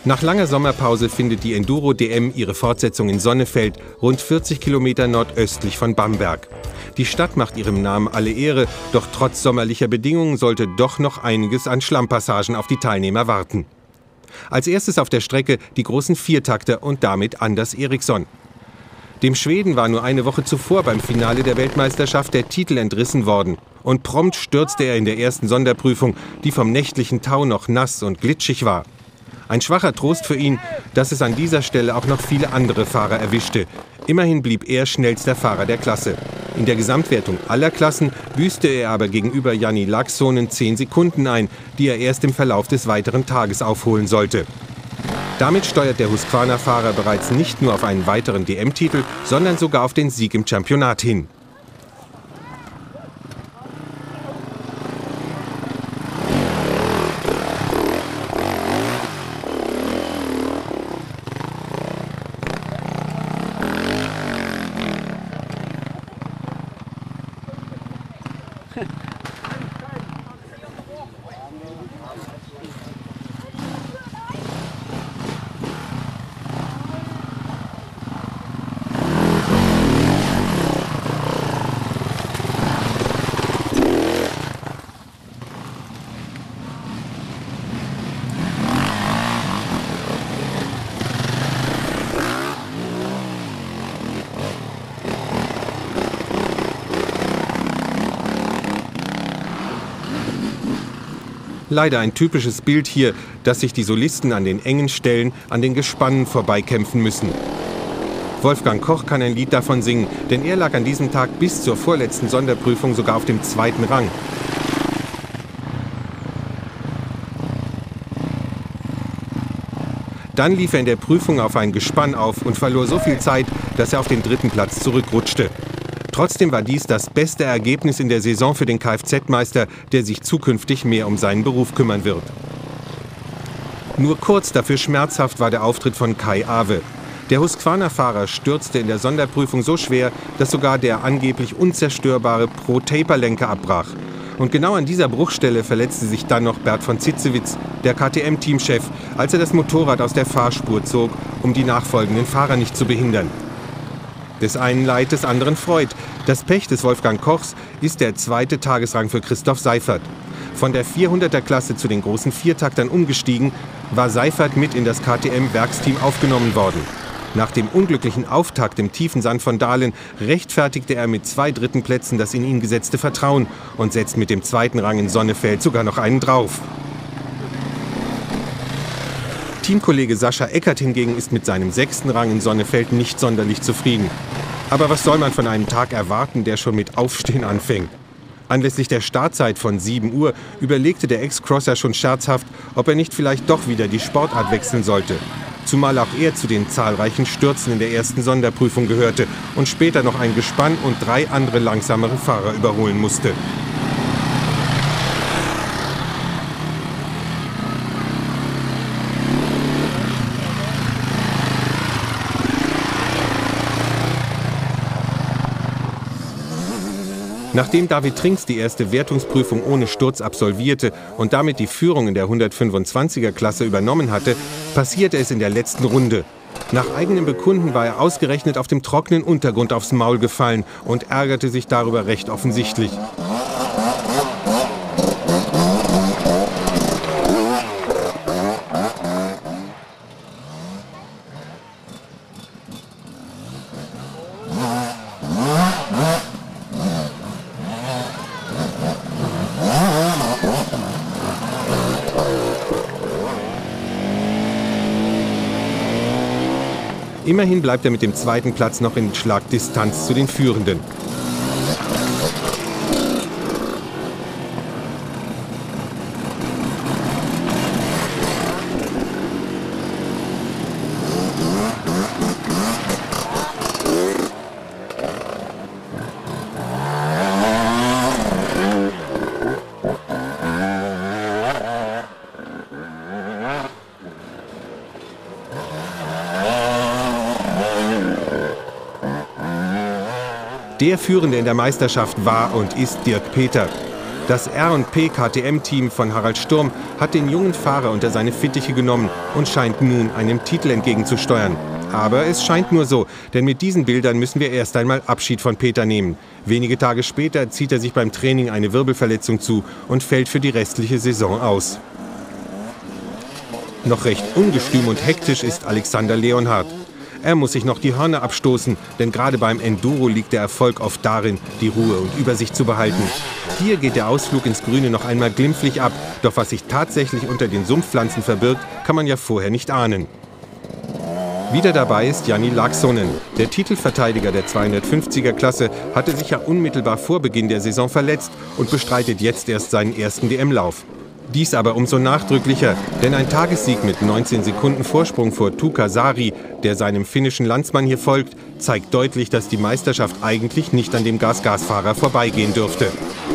Nach langer Sommerpause findet die Enduro-D M ihre Fortsetzung in Sonnefeld, rund vierzig Kilometer nordöstlich von Bamberg. Die Stadt macht ihrem Namen alle Ehre, doch trotz sommerlicher Bedingungen sollte doch noch einiges an Schlammpassagen auf die Teilnehmer warten. Als erstes auf der Strecke die großen Viertakter und damit Anders Eriksson. Dem Schweden war nur eine Woche zuvor beim Finale der Weltmeisterschaft der Titel entrissen worden. Und prompt stürzte er in der ersten Sonderprüfung, die vom nächtlichen Tau noch nass und glitschig war. Ein schwacher Trost für ihn, dass es an dieser Stelle auch noch viele andere Fahrer erwischte. Immerhin blieb er schnellster Fahrer der Klasse. In der Gesamtwertung aller Klassen büßte er aber gegenüber Janni Laaksonen zehn Sekunden ein, die er erst im Verlauf des weiteren Tages aufholen sollte. Damit steuert der Husqvarna-Fahrer bereits nicht nur auf einen weiteren D M-Titel, sondern sogar auf den Sieg im Championat hin. Leider ein typisches Bild hier, dass sich die Solisten an den engen Stellen an den Gespannen vorbeikämpfen müssen. Wolfgang Koch kann ein Lied davon singen, denn er lag an diesem Tag bis zur vorletzten Sonderprüfung sogar auf dem zweiten Rang. Dann lief er in der Prüfung auf ein Gespann auf und verlor so viel Zeit, dass er auf den dritten Platz zurückrutschte. Trotzdem war dies das beste Ergebnis in der Saison für den Kfz-Meister, der sich zukünftig mehr um seinen Beruf kümmern wird. Nur kurz dafür schmerzhaft war der Auftritt von Kai Awe. Der Husqvarna-Fahrer stürzte in der Sonderprüfung so schwer, dass sogar der angeblich unzerstörbare Pro-Taper-Lenker abbrach. Und genau an dieser Bruchstelle verletzte sich dann noch Bert von Zitzewitz, der K T M-Teamchef, als er das Motorrad aus der Fahrspur zog, um die nachfolgenden Fahrer nicht zu behindern. Des einen Leid, des anderen Freud. Das Pech des Wolfgang Kochs ist der zweite Tagesrang für Christoph Seifert. Von der vierhunderter-Klasse zu den großen Viertaktern umgestiegen, war Seifert mit in das K T M-Werksteam aufgenommen worden. Nach dem unglücklichen Auftakt im tiefen Sand von Dahlen rechtfertigte er mit zwei dritten Plätzen das in ihn gesetzte Vertrauen und setzt mit dem zweiten Rang in Sonnefeld sogar noch einen drauf. Teamkollege Sascha Eckert hingegen ist mit seinem sechsten Rang in Sonnefeld nicht sonderlich zufrieden. Aber was soll man von einem Tag erwarten, der schon mit Aufstehen anfängt? Anlässlich der Startzeit von sieben Uhr überlegte der Ex-Crosser schon scherzhaft, ob er nicht vielleicht doch wieder die Sportart wechseln sollte. Zumal auch er zu den zahlreichen Stürzen in der ersten Sonderprüfung gehörte und später noch ein Gespann und drei andere langsamere Fahrer überholen musste. Nachdem David Trinks die erste Wertungsprüfung ohne Sturz absolvierte und damit die Führung in der hundertfünfundzwanziger-Klasse übernommen hatte, passierte es in der letzten Runde. Nach eigenem Bekunden war er ausgerechnet auf dem trockenen Untergrund aufs Maul gefallen und ärgerte sich darüber recht offensichtlich. Immerhin bleibt er mit dem zweiten Platz noch in Schlagdistanz zu den Führenden. Der Führende in der Meisterschaft war und ist Dirk Peter. Das R und P K T M-Team von Harald Sturm hat den jungen Fahrer unter seine Fittiche genommen und scheint nun einem Titel entgegenzusteuern. Aber es scheint nur so, denn mit diesen Bildern müssen wir erst einmal Abschied von Peter nehmen. Wenige Tage später zieht er sich beim Training eine Wirbelverletzung zu und fällt für die restliche Saison aus. Noch recht ungestüm und hektisch ist Alexander Leonhardt. Er muss sich noch die Hörner abstoßen, denn gerade beim Enduro liegt der Erfolg oft darin, die Ruhe und Übersicht zu behalten. Hier geht der Ausflug ins Grüne noch einmal glimpflich ab, doch was sich tatsächlich unter den Sumpfpflanzen verbirgt, kann man ja vorher nicht ahnen. Wieder dabei ist Janni Laaksonen. Der Titelverteidiger der zweihundertfünfziger-Klasse hatte sich ja unmittelbar vor Beginn der Saison verletzt und bestreitet jetzt erst seinen ersten D M-Lauf. Dies aber umso nachdrücklicher, denn ein Tagessieg mit neunzehn Sekunden Vorsprung vor Tuukka Sari, der seinem finnischen Landsmann hier folgt, zeigt deutlich, dass die Meisterschaft eigentlich nicht an dem Gas-Gas-Fahrer vorbeigehen dürfte.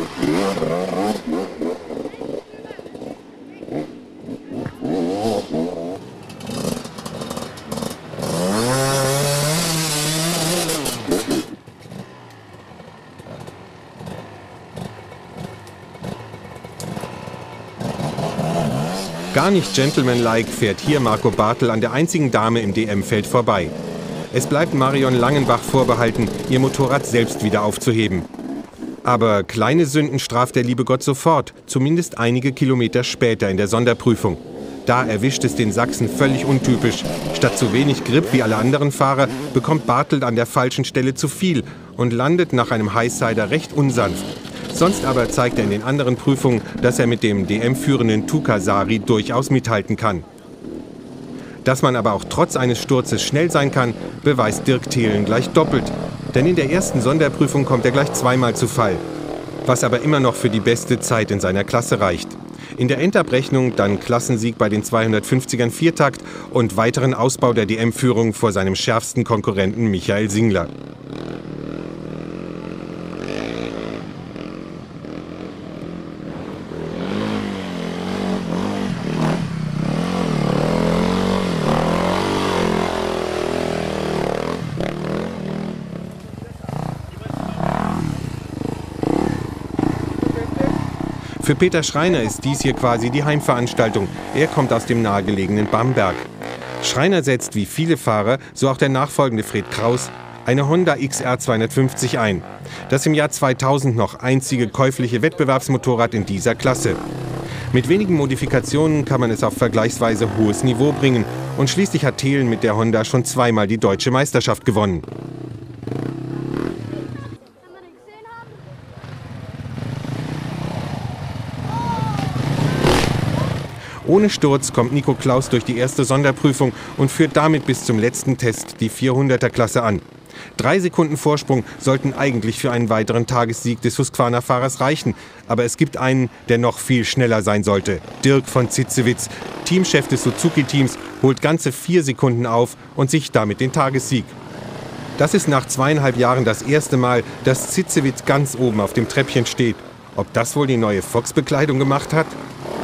Gar nicht gentlemanlike fährt hier Marco Bartel an der einzigen Dame im D M-Feld vorbei. Es bleibt Marion Langenbach vorbehalten, ihr Motorrad selbst wieder aufzuheben. Aber kleine Sünden straft der liebe Gott sofort, zumindest einige Kilometer später in der Sonderprüfung. Da erwischt es den Sachsen völlig untypisch. Statt zu wenig Grip wie alle anderen Fahrer, bekommt Bartel an der falschen Stelle zu viel und landet nach einem Highsider recht unsanft. Sonst aber zeigt er in den anderen Prüfungen, dass er mit dem D M-führenden Tuukka Sari durchaus mithalten kann. Dass man aber auch trotz eines Sturzes schnell sein kann, beweist Dirk Thelen gleich doppelt. Denn in der ersten Sonderprüfung kommt er gleich zweimal zu Fall. Was aber immer noch für die beste Zeit in seiner Klasse reicht. In der Endabrechnung dann Klassensieg bei den zweihundertfünfzigern Viertakt und weiteren Ausbau der D M-Führung vor seinem schärfsten Konkurrenten Michael Singler. Für Peter Schreiner ist dies hier quasi die Heimveranstaltung. Er kommt aus dem nahegelegenen Bamberg. Schreiner setzt wie viele Fahrer, so auch der nachfolgende Fred Kraus, eine Honda X R zweihundertfünfzig ein. Das im Jahr zweitausend noch einzige käufliche Wettbewerbsmotorrad in dieser Klasse. Mit wenigen Modifikationen kann man es auf vergleichsweise hohes Niveau bringen. Und schließlich hat Thelen mit der Honda schon zweimal die deutsche Meisterschaft gewonnen. Ohne Sturz kommt Nico Klaus durch die erste Sonderprüfung und führt damit bis zum letzten Test die vierhunderter-Klasse an. Drei Sekunden Vorsprung sollten eigentlich für einen weiteren Tagessieg des Husqvarna-Fahrers reichen. Aber es gibt einen, der noch viel schneller sein sollte. Dirk von Zitzewitz, Teamchef des Suzuki-Teams, holt ganze vier Sekunden auf und sichert damit den Tagessieg. Das ist nach zweieinhalb Jahren das erste Mal, dass Zitzewitz ganz oben auf dem Treppchen steht. Ob das wohl die neue Fox-Bekleidung gemacht hat?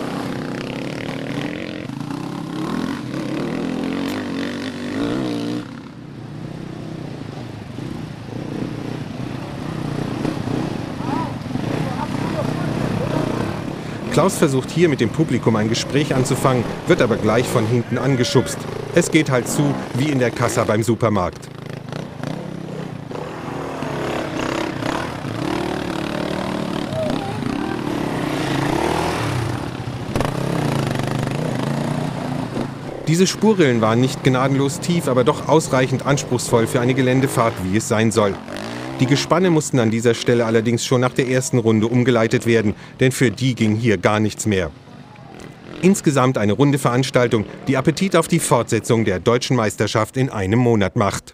Klaus versucht hier mit dem Publikum ein Gespräch anzufangen, wird aber gleich von hinten angeschubst. Es geht halt zu wie in der Kassa beim Supermarkt. Diese Spurrillen waren nicht gnadenlos tief, aber doch ausreichend anspruchsvoll für eine Geländefahrt, wie es sein soll. Die Gespanne mussten an dieser Stelle allerdings schon nach der ersten Runde umgeleitet werden, denn für die ging hier gar nichts mehr. Insgesamt eine runde Veranstaltung, die Appetit auf die Fortsetzung der deutschen Meisterschaft in einem Monat macht.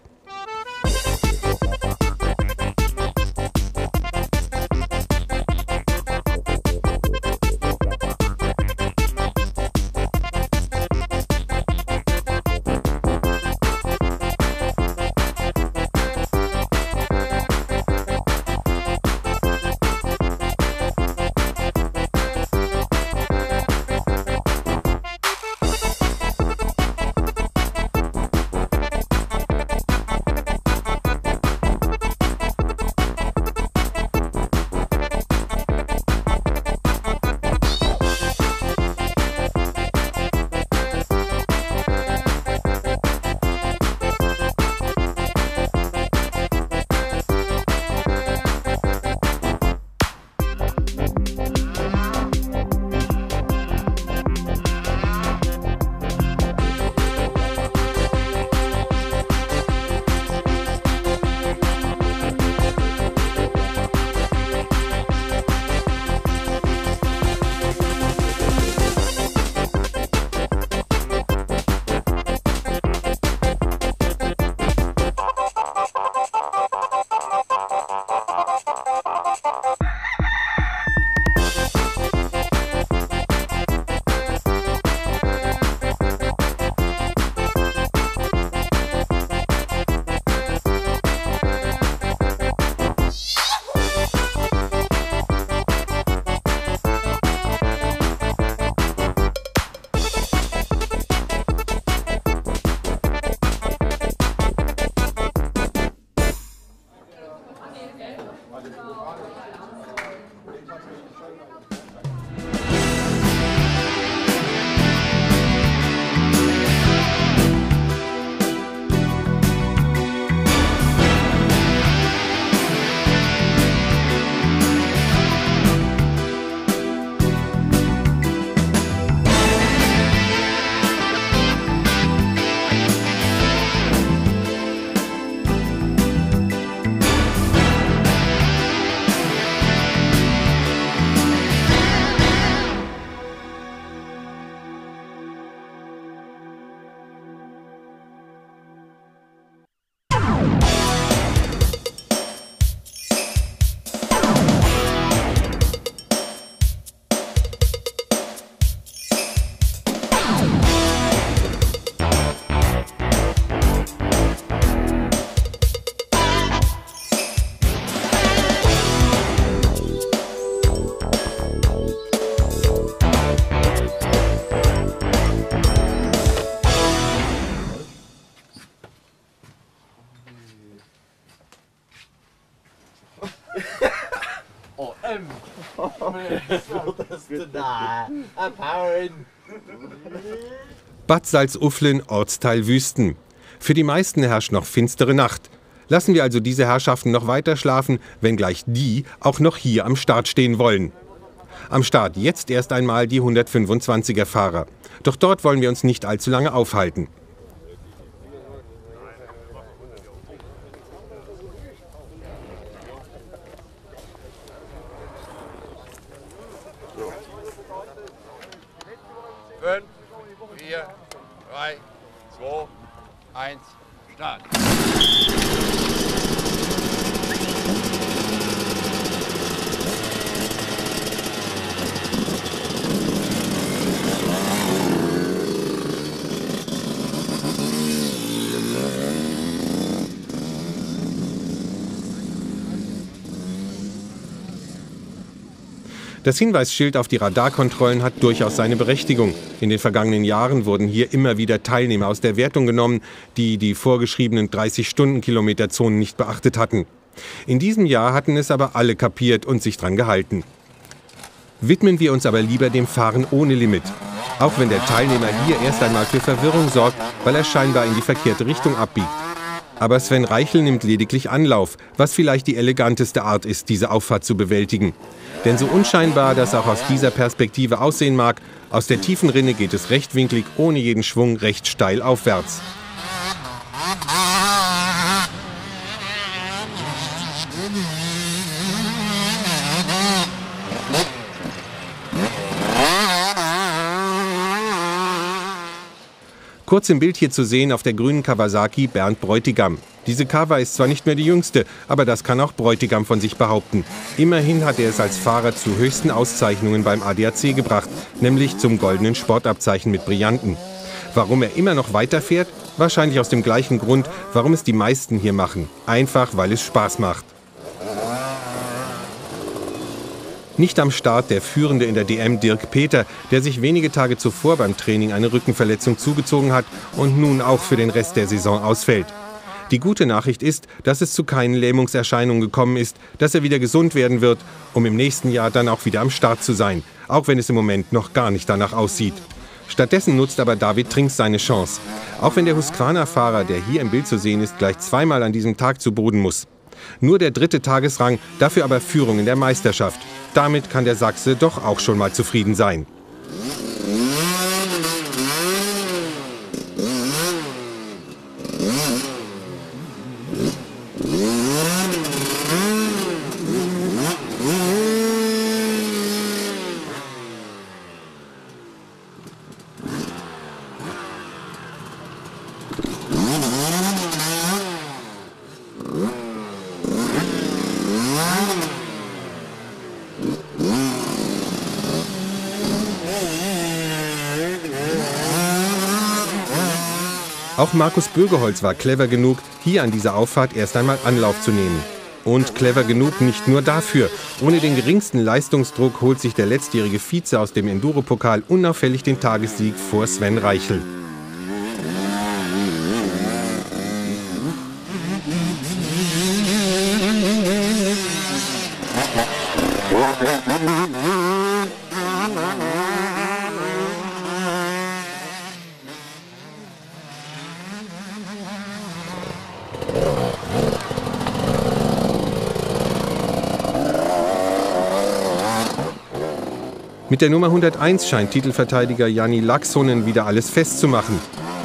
Bad Salzuflen, Ortsteil Wüsten. Für die meisten herrscht noch finstere Nacht. Lassen wir also diese Herrschaften noch weiter schlafen, wenngleich die auch noch hier am Start stehen wollen. Am Start jetzt erst einmal die hundertfünfundzwanziger Fahrer. Doch dort wollen wir uns nicht allzu lange aufhalten. fünf, vier, drei, zwei, eins, Start. Das Hinweisschild auf die Radarkontrollen hat durchaus seine Berechtigung. In den vergangenen Jahren wurden hier immer wieder Teilnehmer aus der Wertung genommen, die die vorgeschriebenen dreißig Stundenkilometer Zonen nicht beachtet hatten. In diesem Jahr hatten es aber alle kapiert und sich dran gehalten. Widmen wir uns aber lieber dem Fahren ohne Limit. Auch wenn der Teilnehmer hier erst einmal für Verwirrung sorgt, weil er scheinbar in die verkehrte Richtung abbiegt. Aber Sven Reichel nimmt lediglich Anlauf, was vielleicht die eleganteste Art ist, diese Auffahrt zu bewältigen. Denn so unscheinbar das auch aus dieser Perspektive aussehen mag, aus der tiefen Rinne geht es rechtwinklig ohne jeden Schwung recht steil aufwärts. Kurz im Bild hier zu sehen auf der grünen Kawasaki Bernd Bräutigam. Diese Kawa ist zwar nicht mehr die jüngste, aber das kann auch Bräutigam von sich behaupten. Immerhin hat er es als Fahrer zu höchsten Auszeichnungen beim A D A C gebracht, nämlich zum goldenen Sportabzeichen mit Brillanten. Warum er immer noch weiterfährt? Wahrscheinlich aus dem gleichen Grund, warum es die meisten hier machen. Einfach, weil es Spaß macht. Nicht am Start der Führende in der D M Dirk Peter, der sich wenige Tage zuvor beim Training eine Rückenverletzung zugezogen hat und nun auch für den Rest der Saison ausfällt. Die gute Nachricht ist, dass es zu keinen Lähmungserscheinungen gekommen ist, dass er wieder gesund werden wird, um im nächsten Jahr dann auch wieder am Start zu sein, auch wenn es im Moment noch gar nicht danach aussieht. Stattdessen nutzt aber David Trinks seine Chance. Auch wenn der Husqvarna-Fahrer, der hier im Bild zu sehen ist, gleich zweimal an diesem Tag zu Boden muss. Nur der dritte Tagesrang, dafür aber Führung in der Meisterschaft. Damit kann der Sachse doch auch schon mal zufrieden sein. Auch Markus Bögeholz war clever genug, hier an dieser Auffahrt erst einmal Anlauf zu nehmen. Und clever genug nicht nur dafür. Ohne den geringsten Leistungsdruck holt sich der letztjährige Vize aus dem Enduro-Pokal unauffällig den Tagessieg vor Sven Reichel. Mit der Nummer hunderteins scheint Titelverteidiger Jani Laaksonen wieder alles festzumachen.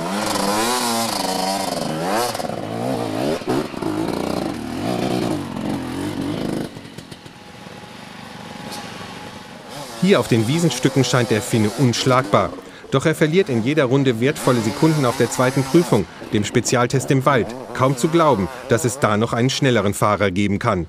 Hier auf den Wiesenstücken scheint der Finne unschlagbar. Doch er verliert in jeder Runde wertvolle Sekunden auf der zweiten Prüfung, dem Spezialtest im Wald. Kaum zu glauben, dass es da noch einen schnelleren Fahrer geben kann.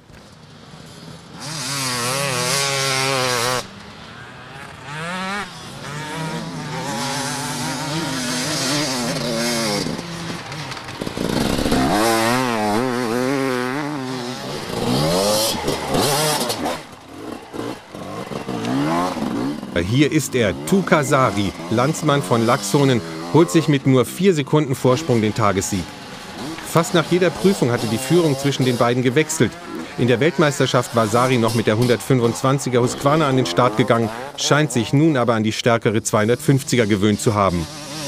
Hier ist er, Tuukka Saari, Landsmann von Laaksonen, holt sich mit nur vier Sekunden Vorsprung den Tagessieg. Fast nach jeder Prüfung hatte die Führung zwischen den beiden gewechselt. In der Weltmeisterschaft war Sari noch mit der hundertfünfundzwanziger Husqvarna an den Start gegangen, scheint sich nun aber an die stärkere zweihundertfünfziger gewöhnt zu haben.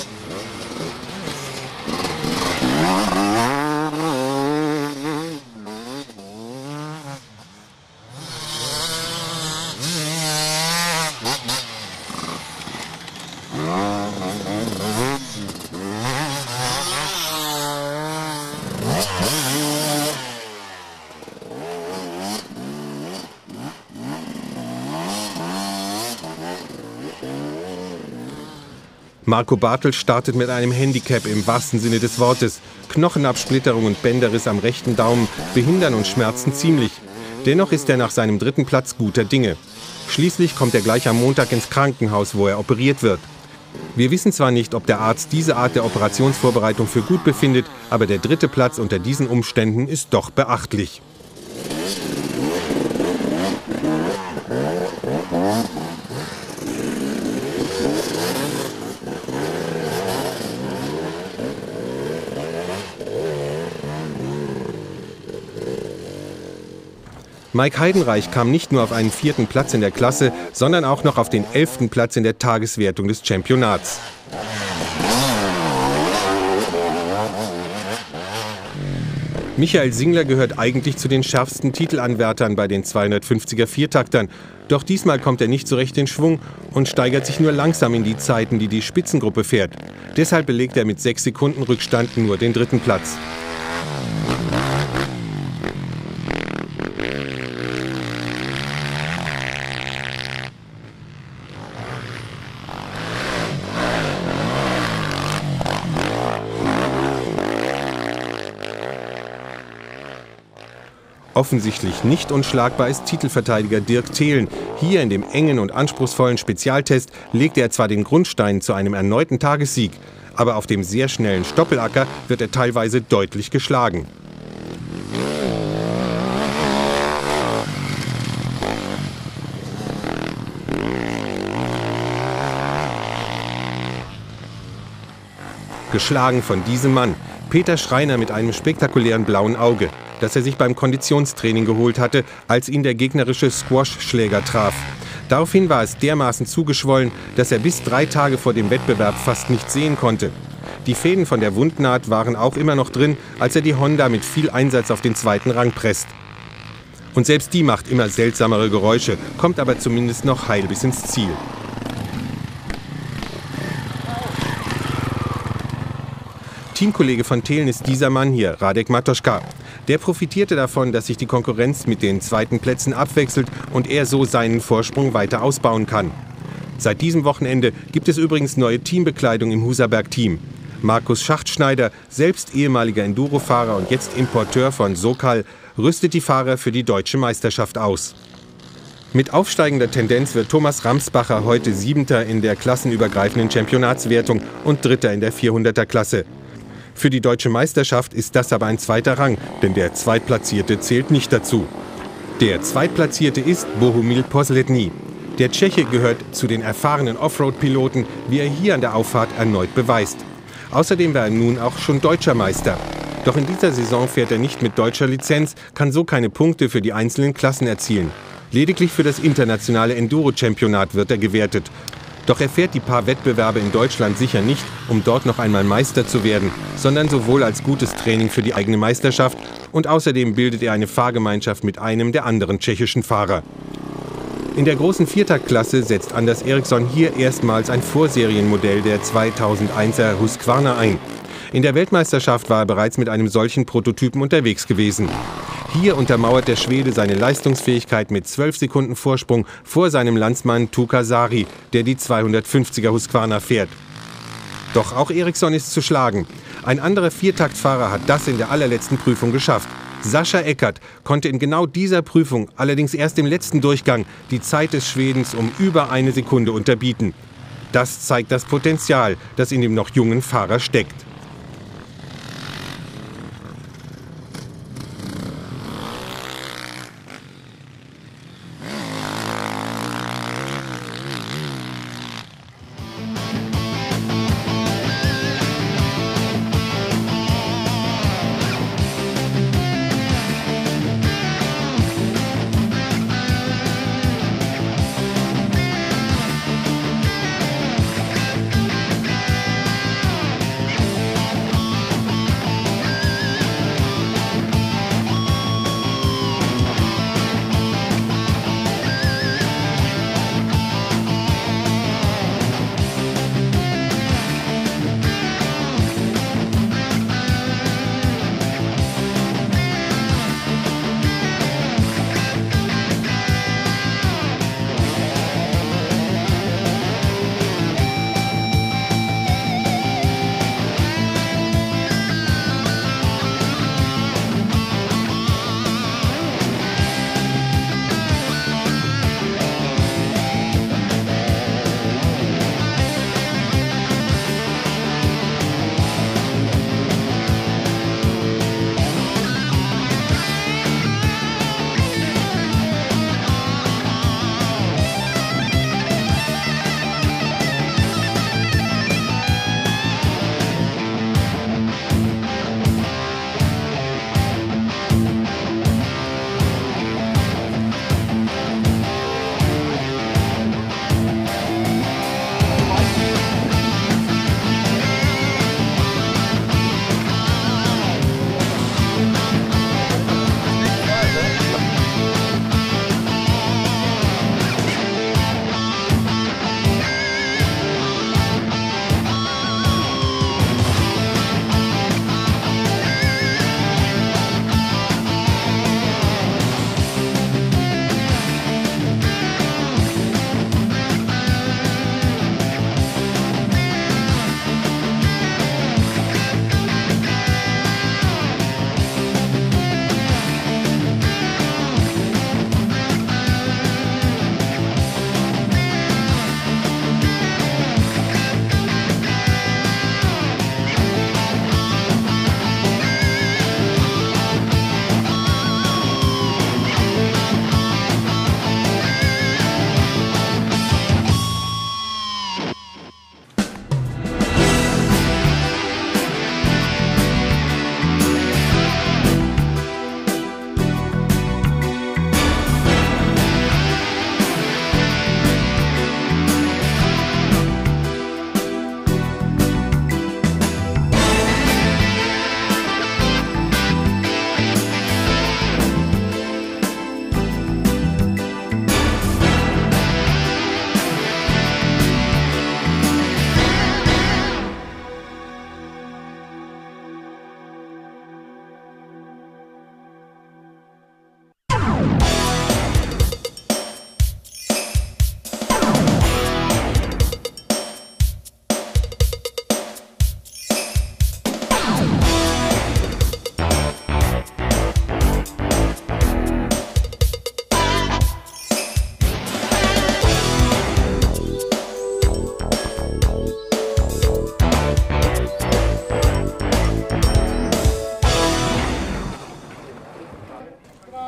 Marco Bartel startet mit einem Handicap im wahrsten Sinne des Wortes. Knochenabsplitterung und Bänderriss am rechten Daumen behindern und schmerzen ziemlich. Dennoch ist er nach seinem dritten Platz guter Dinge. Schließlich kommt er gleich am Montag ins Krankenhaus, wo er operiert wird. Wir wissen zwar nicht, ob der Arzt diese Art der Operationsvorbereitung für gut befindet, aber der dritte Platz unter diesen Umständen ist doch beachtlich. Mike Heidenreich kam nicht nur auf einen vierten Platz in der Klasse, sondern auch noch auf den elften Platz in der Tageswertung des Championats. Michael Singler gehört eigentlich zu den schärfsten Titelanwärtern bei den zweihundertfünfziger Viertaktern. Doch diesmal kommt er nicht so recht in Schwung und steigert sich nur langsam in die Zeiten, die die Spitzengruppe fährt. Deshalb belegt er mit sechs Sekunden Rückstand nur den dritten Platz. Offensichtlich nicht unschlagbar ist Titelverteidiger Dirk Thelen. Hier in dem engen und anspruchsvollen Spezialtest legte er zwar den Grundstein zu einem erneuten Tagessieg, aber auf dem sehr schnellen Stoppelacker wird er teilweise deutlich geschlagen. Geschlagen von diesem Mann, Peter Schreiner mit einem spektakulären blauen Auge, das er sich beim Konditionstraining geholt hatte, als ihn der gegnerische Squash-Schläger traf. Daraufhin war es dermaßen zugeschwollen, dass er bis drei Tage vor dem Wettbewerb fast nichts sehen konnte. Die Fäden von der Wundnaht waren auch immer noch drin, als er die Honda mit viel Einsatz auf den zweiten Rang presst. Und selbst die macht immer seltsamere Geräusche, kommt aber zumindest noch heil bis ins Ziel. Teamkollege von Thelen ist dieser Mann hier, Radek Matoschka. Der profitierte davon, dass sich die Konkurrenz mit den zweiten Plätzen abwechselt und er so seinen Vorsprung weiter ausbauen kann. Seit diesem Wochenende gibt es übrigens neue Teambekleidung im Husaberg-Team. Markus Schachtschneider, selbst ehemaliger Endurofahrer und jetzt Importeur von Sokal, rüstet die Fahrer für die deutsche Meisterschaft aus. Mit aufsteigender Tendenz wird Thomas Ramsbacher heute Siebter in der klassenübergreifenden Championatswertung und Dritter in der vierhunderter Klasse. Für die deutsche Meisterschaft ist das aber ein zweiter Rang, denn der Zweitplatzierte zählt nicht dazu. Der Zweitplatzierte ist Bohumil Posledny. Der Tscheche gehört zu den erfahrenen Offroad-Piloten, wie er hier an der Auffahrt erneut beweist. Außerdem war er nun auch schon deutscher Meister. Doch in dieser Saison fährt er nicht mit deutscher Lizenz, kann so keine Punkte für die einzelnen Klassen erzielen. Lediglich für das internationale Enduro-Championat wird er gewertet. Doch er fährt die paar Wettbewerbe in Deutschland sicher nicht, um dort noch einmal Meister zu werden, sondern sowohl als gutes Training für die eigene Meisterschaft und außerdem bildet er eine Fahrgemeinschaft mit einem der anderen tschechischen Fahrer. In der großen Viertaktklasse setzt Anders Eriksson hier erstmals ein Vorserienmodell der zweitausendeiner Husqvarna ein. In der Weltmeisterschaft war er bereits mit einem solchen Prototypen unterwegs gewesen. Hier untermauert der Schwede seine Leistungsfähigkeit mit zwölf Sekunden Vorsprung vor seinem Landsmann Tuukka Sari, der die zweihundertfünfziger Husqvarna fährt. Doch auch Eriksson ist zu schlagen. Ein anderer Viertaktfahrer hat das in der allerletzten Prüfung geschafft. Sascha Eckert konnte in genau dieser Prüfung, allerdings erst im letzten Durchgang, die Zeit des Schwedens um über eine Sekunde unterbieten. Das zeigt das Potenzial, das in dem noch jungen Fahrer steckt.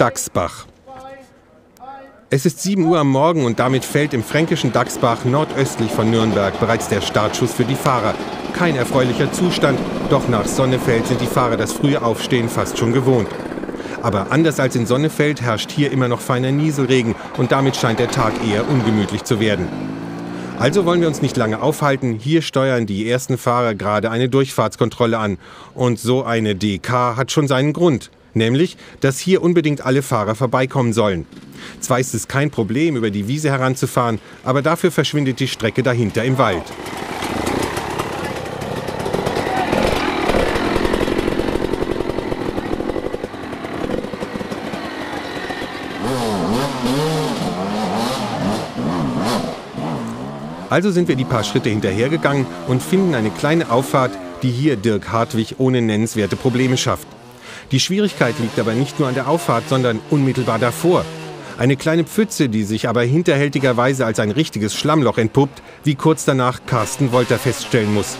Dachsbach. Es ist sieben Uhr am Morgen und damit fällt im fränkischen Dachsbach nordöstlich von Nürnberg bereits der Startschuss für die Fahrer. Kein erfreulicher Zustand, doch nach Sonnefeld sind die Fahrer das frühe Aufstehen fast schon gewohnt. Aber anders als in Sonnefeld herrscht hier immer noch feiner Nieselregen und damit scheint der Tag eher ungemütlich zu werden. Also wollen wir uns nicht lange aufhalten, hier steuern die ersten Fahrer gerade eine Durchfahrtskontrolle an. Und so eine D K hat schon seinen Grund. Nämlich, dass hier unbedingt alle Fahrer vorbeikommen sollen. Zwar ist es kein Problem, über die Wiese heranzufahren, aber dafür verschwindet die Strecke dahinter im Wald. Also sind wir die paar Schritte hinterhergegangen und finden eine kleine Auffahrt, die hier Dirk Hartwig ohne nennenswerte Probleme schafft. Die Schwierigkeit liegt aber nicht nur an der Auffahrt, sondern unmittelbar davor. Eine kleine Pfütze, die sich aber hinterhältigerweise als ein richtiges Schlammloch entpuppt, wie kurz danach Carsten Wolter feststellen muss.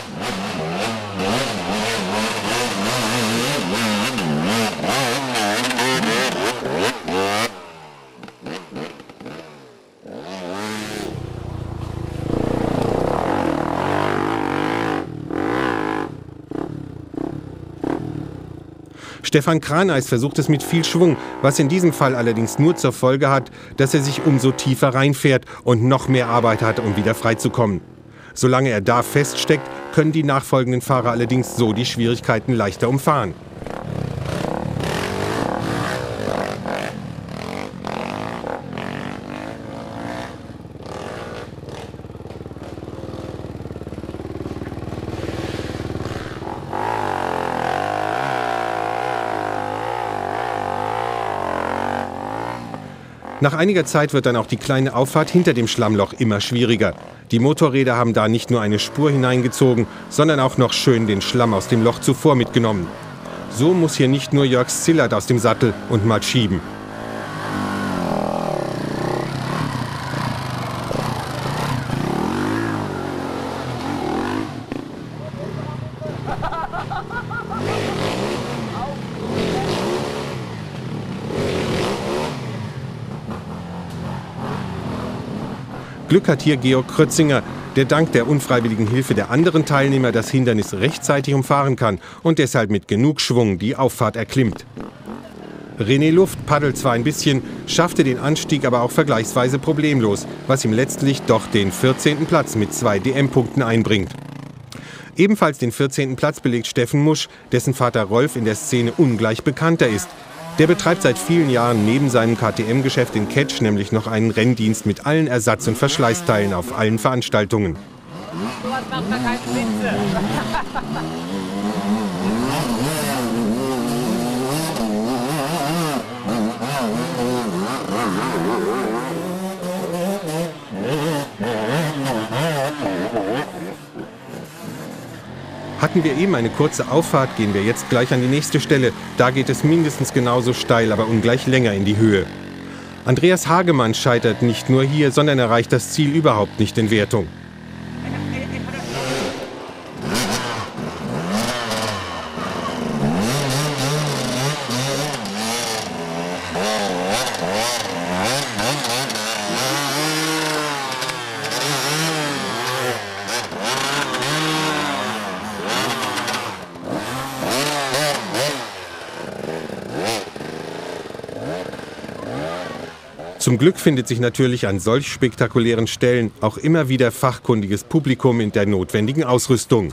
Stefan Kraneis versucht es mit viel Schwung, was in diesem Fall allerdings nur zur Folge hat, dass er sich umso tiefer reinfährt und noch mehr Arbeit hat, um wieder freizukommen. Solange er da feststeckt, können die nachfolgenden Fahrer allerdings so die Schwierigkeiten leichter umfahren. Nach einiger Zeit wird dann auch die kleine Auffahrt hinter dem Schlammloch immer schwieriger. Die Motorräder haben da nicht nur eine Spur hineingezogen, sondern auch noch schön den Schlamm aus dem Loch zuvor mitgenommen. So muss hier nicht nur Jörg Szillert aus dem Sattel und mal schieben. Glück hat hier Georg Krötzinger, der dank der unfreiwilligen Hilfe der anderen Teilnehmer das Hindernis rechtzeitig umfahren kann und deshalb mit genug Schwung die Auffahrt erklimmt. René Luft paddelt zwar ein bisschen, schaffte den Anstieg aber auch vergleichsweise problemlos, was ihm letztlich doch den vierzehnten Platz mit zwei D M-Punkten einbringt. Ebenfalls den vierzehnten Platz belegt Steffen Musch, dessen Vater Rolf in der Szene ungleich bekannter ist. Der betreibt seit vielen Jahren neben seinem K T M-Geschäft in Ketsch nämlich noch einen Renndienst mit allen Ersatz- und Verschleißteilen auf allen Veranstaltungen. So was macht man keine Witze. Hatten wir eben eine kurze Auffahrt, gehen wir jetzt gleich an die nächste Stelle. Da geht es mindestens genauso steil, aber ungleich länger in die Höhe. Andreas Hagemann scheitert nicht nur hier, sondern erreicht das Ziel überhaupt nicht in Wertung. Zum Glück findet sich natürlich an solch spektakulären Stellen auch immer wieder fachkundiges Publikum in der notwendigen Ausrüstung.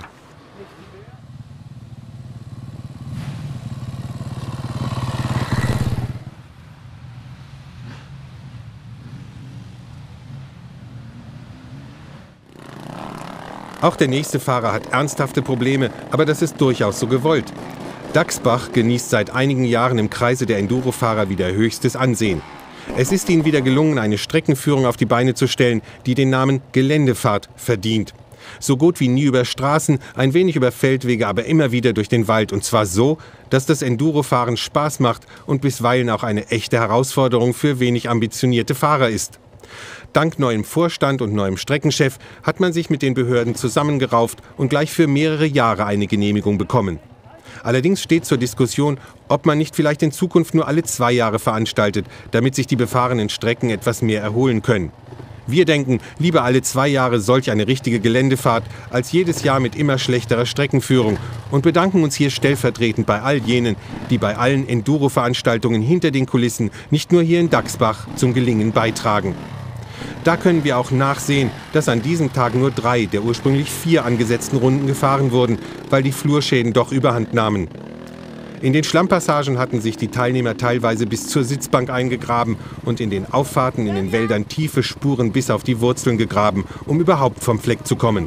Auch der nächste Fahrer hat ernsthafte Probleme, aber das ist durchaus so gewollt. Dachsbach genießt seit einigen Jahren im Kreise der Endurofahrer wieder höchstes Ansehen. Es ist ihnen wieder gelungen, eine Streckenführung auf die Beine zu stellen, die den Namen Geländefahrt verdient. So gut wie nie über Straßen, ein wenig über Feldwege, aber immer wieder durch den Wald. Und zwar so, dass das Endurofahren Spaß macht und bisweilen auch eine echte Herausforderung für wenig ambitionierte Fahrer ist. Dank neuem Vorstand und neuem Streckenchef hat man sich mit den Behörden zusammengerauft und gleich für mehrere Jahre eine Genehmigung bekommen. Allerdings steht zur Diskussion, ob man nicht vielleicht in Zukunft nur alle zwei Jahre veranstaltet, damit sich die befahrenen Strecken etwas mehr erholen können. Wir denken, lieber alle zwei Jahre solch eine richtige Geländefahrt, als jedes Jahr mit immer schlechterer Streckenführung und bedanken uns hier stellvertretend bei all jenen, die bei allen Enduro-Veranstaltungen hinter den Kulissen, nicht nur hier in Dachsbach, zum Gelingen beitragen. Da können wir auch nachsehen, dass an diesem Tag nur drei der ursprünglich vier angesetzten Runden gefahren wurden, weil die Flurschäden doch überhand nahmen. In den Schlammpassagen hatten sich die Teilnehmer teilweise bis zur Sitzbank eingegraben und in den Auffahrten in den Wäldern tiefe Spuren bis auf die Wurzeln gegraben, um überhaupt vom Fleck zu kommen.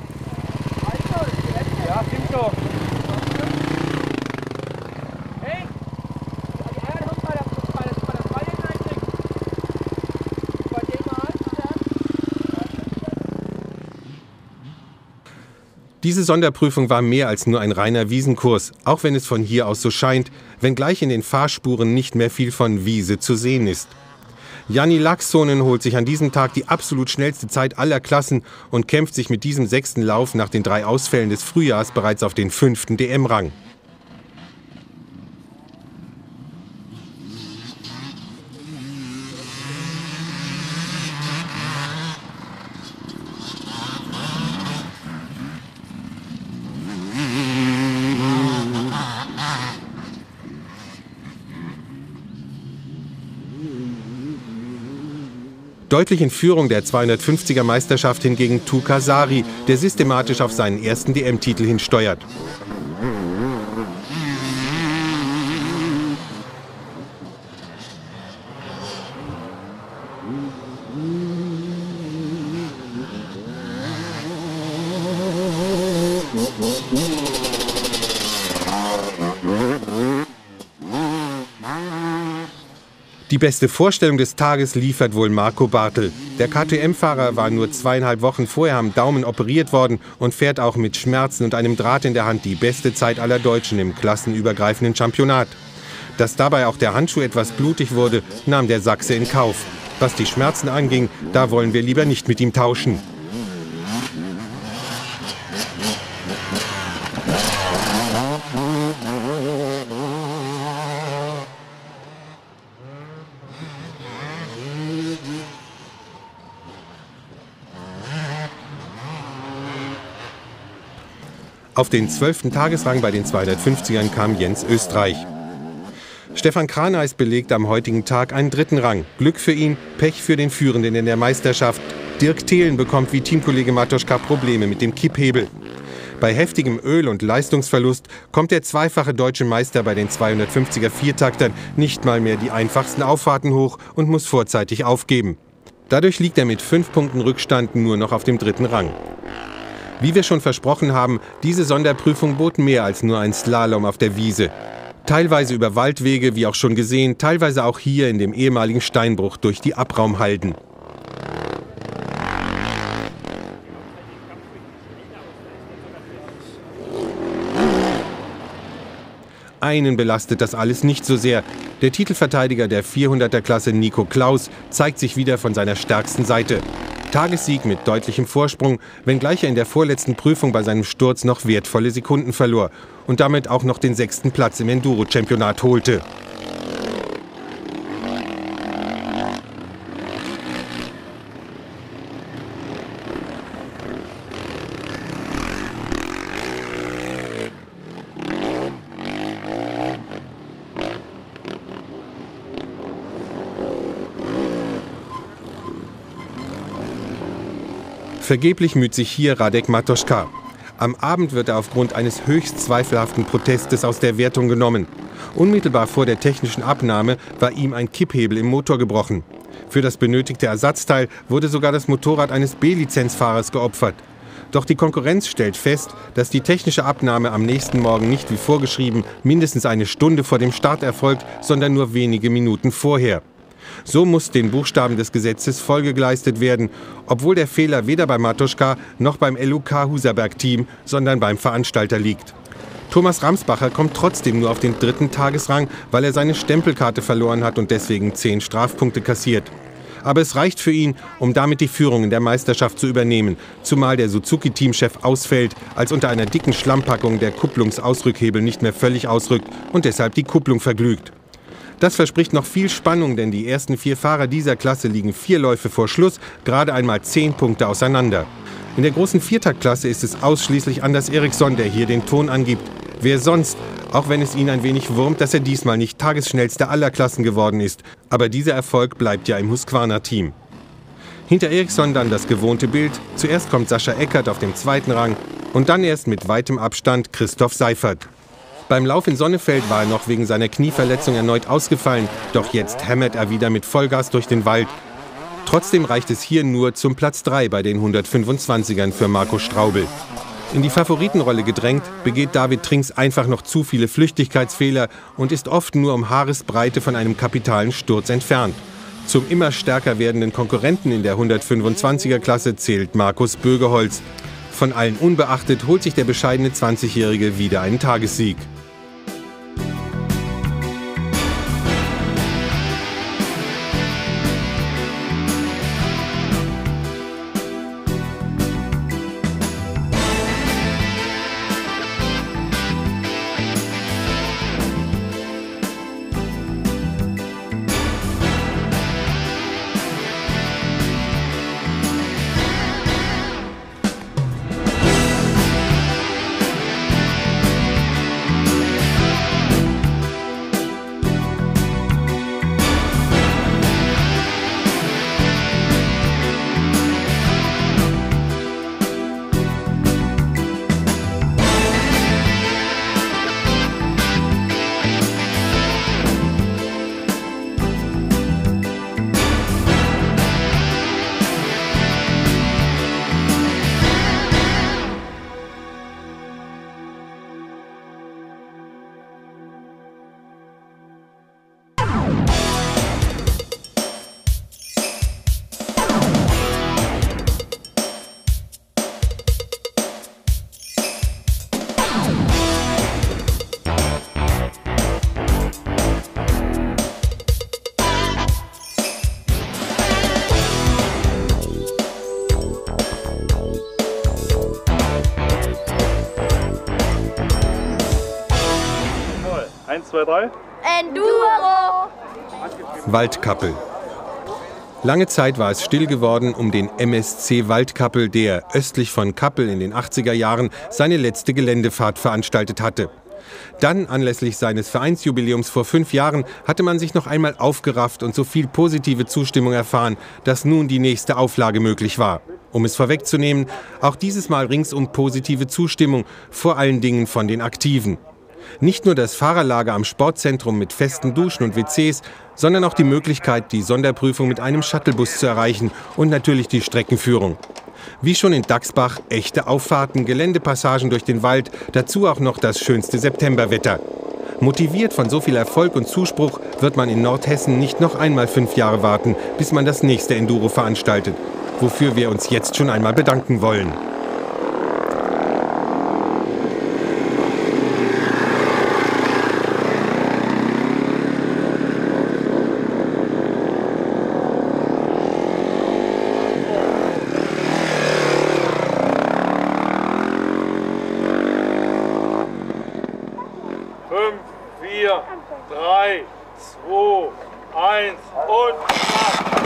Diese Sonderprüfung war mehr als nur ein reiner Wiesenkurs, auch wenn es von hier aus so scheint, wenngleich in den Fahrspuren nicht mehr viel von Wiese zu sehen ist. Janni Laaksonen holt sich an diesem Tag die absolut schnellste Zeit aller Klassen und kämpft sich mit diesem sechsten Lauf nach den drei Ausfällen des Frühjahrs bereits auf den fünften D M-Rang. Deutlich in Führung der zweihundertfünfziger Meisterschaft hingegen Tuukka Saari, der systematisch auf seinen ersten D M-Titel hinsteuert. Die beste Vorstellung des Tages liefert wohl Marco Bartel. Der K T M-Fahrer war nur zweieinhalb Wochen vorher am Daumen operiert worden und fährt auch mit Schmerzen und einem Draht in der Hand die beste Zeit aller Deutschen im klassenübergreifenden Championat. Dass dabei auch der Handschuh etwas blutig wurde, nahm der Sachse in Kauf. Was die Schmerzen anging, da wollen wir lieber nicht mit ihm tauschen. Auf den zwölften Tagesrang bei den zweihundertfünfzigern kam Jens Österreich. Stefan Kraneis belegt am heutigen Tag einen dritten Rang. Glück für ihn, Pech für den Führenden in der Meisterschaft. Dirk Thelen bekommt wie Teamkollege Matoschka Probleme mit dem Kipphebel. Bei heftigem Öl- und Leistungsverlust kommt der zweifache deutsche Meister bei den zweihundertfünfziger Viertaktern nicht mal mehr die einfachsten Auffahrten hoch und muss vorzeitig aufgeben. Dadurch liegt er mit fünf Punkten Rückstand nur noch auf dem dritten Rang. Wie wir schon versprochen haben, diese Sonderprüfung bot mehr als nur ein Slalom auf der Wiese. Teilweise über Waldwege, wie auch schon gesehen, teilweise auch hier in dem ehemaligen Steinbruch durch die Abraumhalden. Einen belastet das alles nicht so sehr. Der Titelverteidiger der vierhunderter Klasse Nico Klaus zeigt sich wieder von seiner stärksten Seite. Tagessieg mit deutlichem Vorsprung, wenngleich er in der vorletzten Prüfung bei seinem Sturz noch wertvolle Sekunden verlor und damit auch noch den sechsten Platz im Enduro-Championat holte. Vergeblich müht sich hier Radek Matoschka. Am Abend wird er aufgrund eines höchst zweifelhaften Protestes aus der Wertung genommen. Unmittelbar vor der technischen Abnahme war ihm ein Kipphebel im Motor gebrochen. Für das benötigte Ersatzteil wurde sogar das Motorrad eines B-Lizenzfahrers geopfert. Doch die Konkurrenz stellt fest, dass die technische Abnahme am nächsten Morgen nicht wie vorgeschrieben mindestens eine Stunde vor dem Start erfolgt, sondern nur wenige Minuten vorher. So muss den Buchstaben des Gesetzes Folge geleistet werden, obwohl der Fehler weder bei Matoschka noch beim L U K-Husaberg-Team, sondern beim Veranstalter liegt. Thomas Ramsbacher kommt trotzdem nur auf den dritten Tagesrang, weil er seine Stempelkarte verloren hat und deswegen zehn Strafpunkte kassiert. Aber es reicht für ihn, um damit die Führung in der Meisterschaft zu übernehmen, zumal der Suzuki-Teamchef ausfällt, als unter einer dicken Schlammpackung der Kupplungsausrückhebel nicht mehr völlig ausrückt und deshalb die Kupplung verglüht. Das verspricht noch viel Spannung, denn die ersten vier Fahrer dieser Klasse liegen vier Läufe vor Schluss gerade einmal zehn Punkte auseinander. In der großen Viertaktklasse ist es ausschließlich Anders Eriksson, der hier den Ton angibt. Wer sonst? Auch wenn es ihn ein wenig wurmt, dass er diesmal nicht Tagesschnellster aller Klassen geworden ist. Aber dieser Erfolg bleibt ja im Husqvarna-Team. Hinter Eriksson dann das gewohnte Bild. Zuerst kommt Sascha Eckert auf dem zweiten Rang und dann erst mit weitem Abstand Christoph Seifert. Beim Lauf in Sonnefeld war er noch wegen seiner Knieverletzung erneut ausgefallen, doch jetzt hämmert er wieder mit Vollgas durch den Wald. Trotzdem reicht es hier nur zum Platz drei bei den hundertfünfundzwanzigern für Marco Straubel. In die Favoritenrolle gedrängt, begeht David Trinks einfach noch zu viele Flüchtigkeitsfehler und ist oft nur um Haaresbreite von einem kapitalen Sturz entfernt. Zum immer stärker werdenden Konkurrenten in der hundertfünfundzwanziger-Klasse zählt Markus Bögeholz. Von allen unbeachtet holt sich der bescheidene zwanzigjährige wieder einen Tagessieg. eins, zwei, drei. Enduro! Waldkappel. Lange Zeit war es still geworden um den M S C Waldkappel, der östlich von Kappel in den achtziger Jahren seine letzte Geländefahrt veranstaltet hatte. Dann, anlässlich seines Vereinsjubiläums vor fünf Jahren, hatte man sich noch einmal aufgerafft und so viel positive Zustimmung erfahren, dass nun die nächste Auflage möglich war. Um es vorwegzunehmen, auch dieses Mal ringsum positive Zustimmung, vor allen Dingen von den Aktiven. Nicht nur das Fahrerlager am Sportzentrum mit festen Duschen und W Cs, sondern auch die Möglichkeit, die Sonderprüfung mit einem Shuttlebus zu erreichen und natürlich die Streckenführung. Wie schon in Dachsbach, echte Auffahrten, Geländepassagen durch den Wald, dazu auch noch das schönste Septemberwetter. Motiviert von so viel Erfolg und Zuspruch wird man in Nordhessen nicht noch einmal fünf Jahre warten, bis man das nächste Enduro veranstaltet, wofür wir uns jetzt schon einmal bedanken wollen. fünf, vier, drei, zwei, eins und Start!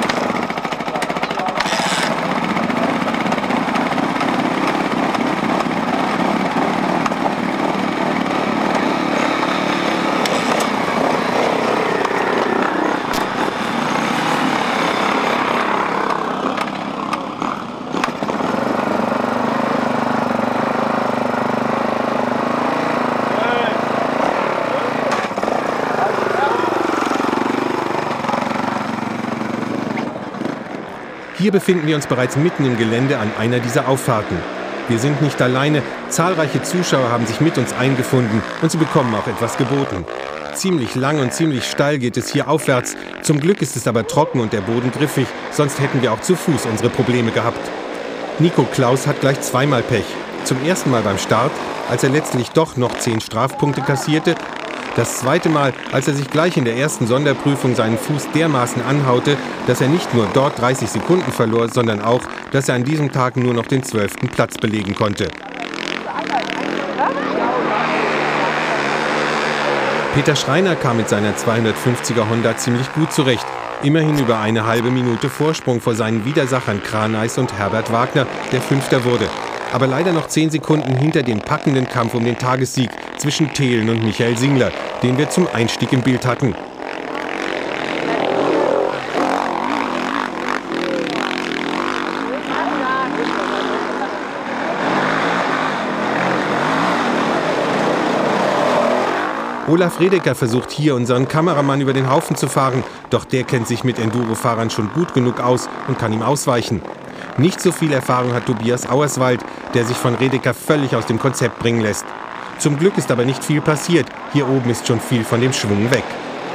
Hier befinden wir uns bereits mitten im Gelände an einer dieser Auffahrten. Wir sind nicht alleine, zahlreiche Zuschauer haben sich mit uns eingefunden und sie bekommen auch etwas geboten. Ziemlich lang und ziemlich steil geht es hier aufwärts, zum Glück ist es aber trocken und der Boden griffig, sonst hätten wir auch zu Fuß unsere Probleme gehabt. Nico Klaus hat gleich zweimal Pech. Zum ersten Mal beim Start, als er letztlich doch noch zehn Strafpunkte kassierte, Das zweite Mal, als er sich gleich in der ersten Sonderprüfung seinen Fuß dermaßen anhaute, dass er nicht nur dort dreißig Sekunden verlor, sondern auch, dass er an diesem Tag nur noch den zwölften Platz belegen konnte. Peter Schreiner kam mit seiner zweihundertfünfziger Honda ziemlich gut zurecht. Immerhin über eine halbe Minute Vorsprung vor seinen Widersachern Kraneis und Herbert Wagner, der Fünfter wurde. Aber leider noch zehn Sekunden hinter dem packenden Kampf um den Tagessieg zwischen Thelen und Michael Singler, den wir zum Einstieg im Bild hatten. Olaf Redeker versucht hier, unseren Kameramann über den Haufen zu fahren, doch der kennt sich mit Enduro-Fahrern schon gut genug aus und kann ihm ausweichen. Nicht so viel Erfahrung hat Tobias Auerswald, der sich von Redeker völlig aus dem Konzept bringen lässt. Zum Glück ist aber nicht viel passiert, hier oben ist schon viel von dem Schwung weg.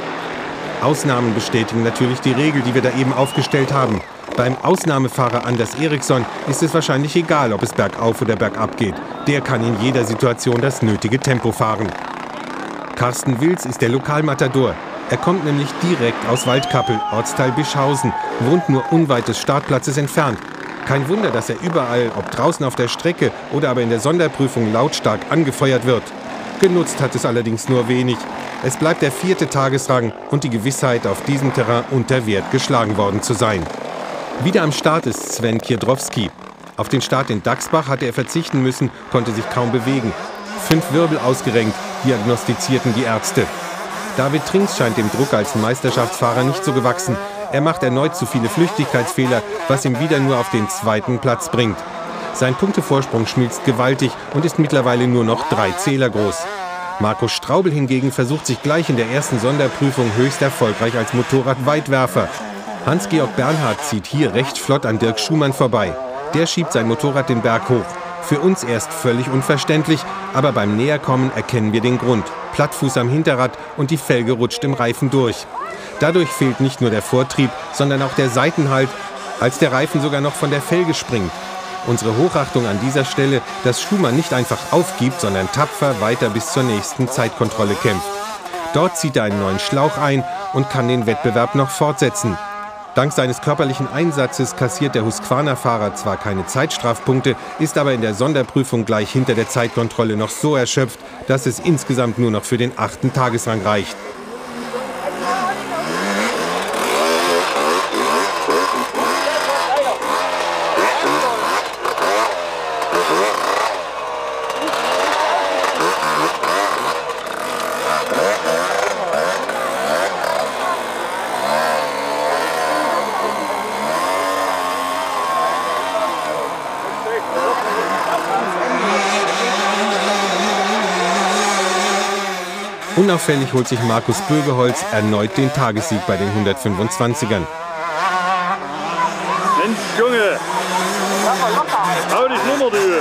Ausnahmen bestätigen natürlich die Regel, die wir da eben aufgestellt haben. Beim Ausnahmefahrer Anders Eriksson ist es wahrscheinlich egal, ob es bergauf oder bergab geht. Der kann in jeder Situation das nötige Tempo fahren. Carsten Wilz ist der Lokalmatador. Er kommt nämlich direkt aus Waldkappel, Ortsteil Bischhausen, wohnt nur unweit des Startplatzes entfernt. Kein Wunder, dass er überall, ob draußen auf der Strecke oder aber in der Sonderprüfung, lautstark angefeuert wird. Genutzt hat es allerdings nur wenig. Es bleibt der vierte Tagesrang und die Gewissheit, auf diesem Terrain unter Wert geschlagen worden zu sein. Wieder am Start ist Sven Kiedrowski. Auf den Start in Dachsbach hatte er verzichten müssen, konnte sich kaum bewegen. Fünf Wirbel ausgerenkt, diagnostizierten die Ärzte. David Trinks scheint dem Druck als Meisterschaftsfahrer nicht so gewachsen. Er macht erneut zu viele Flüchtigkeitsfehler, was ihm wieder nur auf den zweiten Platz bringt. Sein Punktevorsprung schmilzt gewaltig und ist mittlerweile nur noch drei Zähler groß. Markus Straubel hingegen versucht sich gleich in der ersten Sonderprüfung höchst erfolgreich als Motorradweitwerfer. Hans-Georg Bernhard zieht hier recht flott an Dirk Schumann vorbei. Der schiebt sein Motorrad den Berg hoch. Für uns erst völlig unverständlich, aber beim Näherkommen erkennen wir den Grund. Plattfuß am Hinterrad und die Felge rutscht im Reifen durch. Dadurch fehlt nicht nur der Vortrieb, sondern auch der Seitenhalt, als der Reifen sogar noch von der Felge springt. Unsere Hochachtung an dieser Stelle, dass Schumann nicht einfach aufgibt, sondern tapfer weiter bis zur nächsten Zeitkontrolle kämpft. Dort zieht er einen neuen Schlauch ein und kann den Wettbewerb noch fortsetzen. Dank seines körperlichen Einsatzes kassiert der Husqvarna-Fahrer zwar keine Zeitstrafpunkte, ist aber in der Sonderprüfung gleich hinter der Zeitkontrolle noch so erschöpft, dass es insgesamt nur noch für den achten Tagesrang reicht. Unauffällig holt sich Markus Bögeholz erneut den Tagessieg bei den hundertfünfundzwanzigern. Mensch, Junge! Hau dich nimmer, du!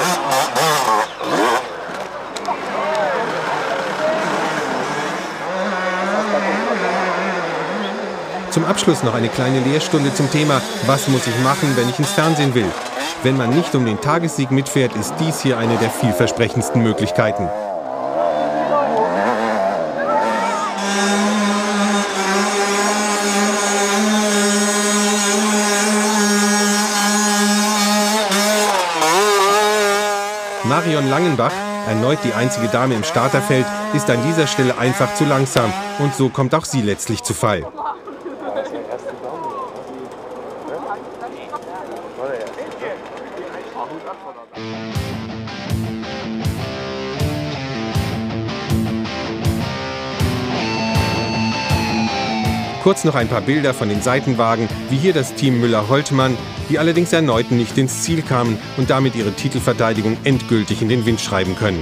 Zum Abschluss noch eine kleine Lehrstunde zum Thema, was muss ich machen, wenn ich ins Fernsehen will? Wenn man nicht um den Tagessieg mitfährt, ist dies hier eine der vielversprechendsten Möglichkeiten. Marion Langenbach, erneut die einzige Dame im Starterfeld, ist an dieser Stelle einfach zu langsam und so kommt auch sie letztlich zu Fall. Kurz noch ein paar Bilder von den Seitenwagen, wie hier das Team Müller-Holtmann, die allerdings erneut nicht ins Ziel kamen und damit ihre Titelverteidigung endgültig in den Wind schreiben können.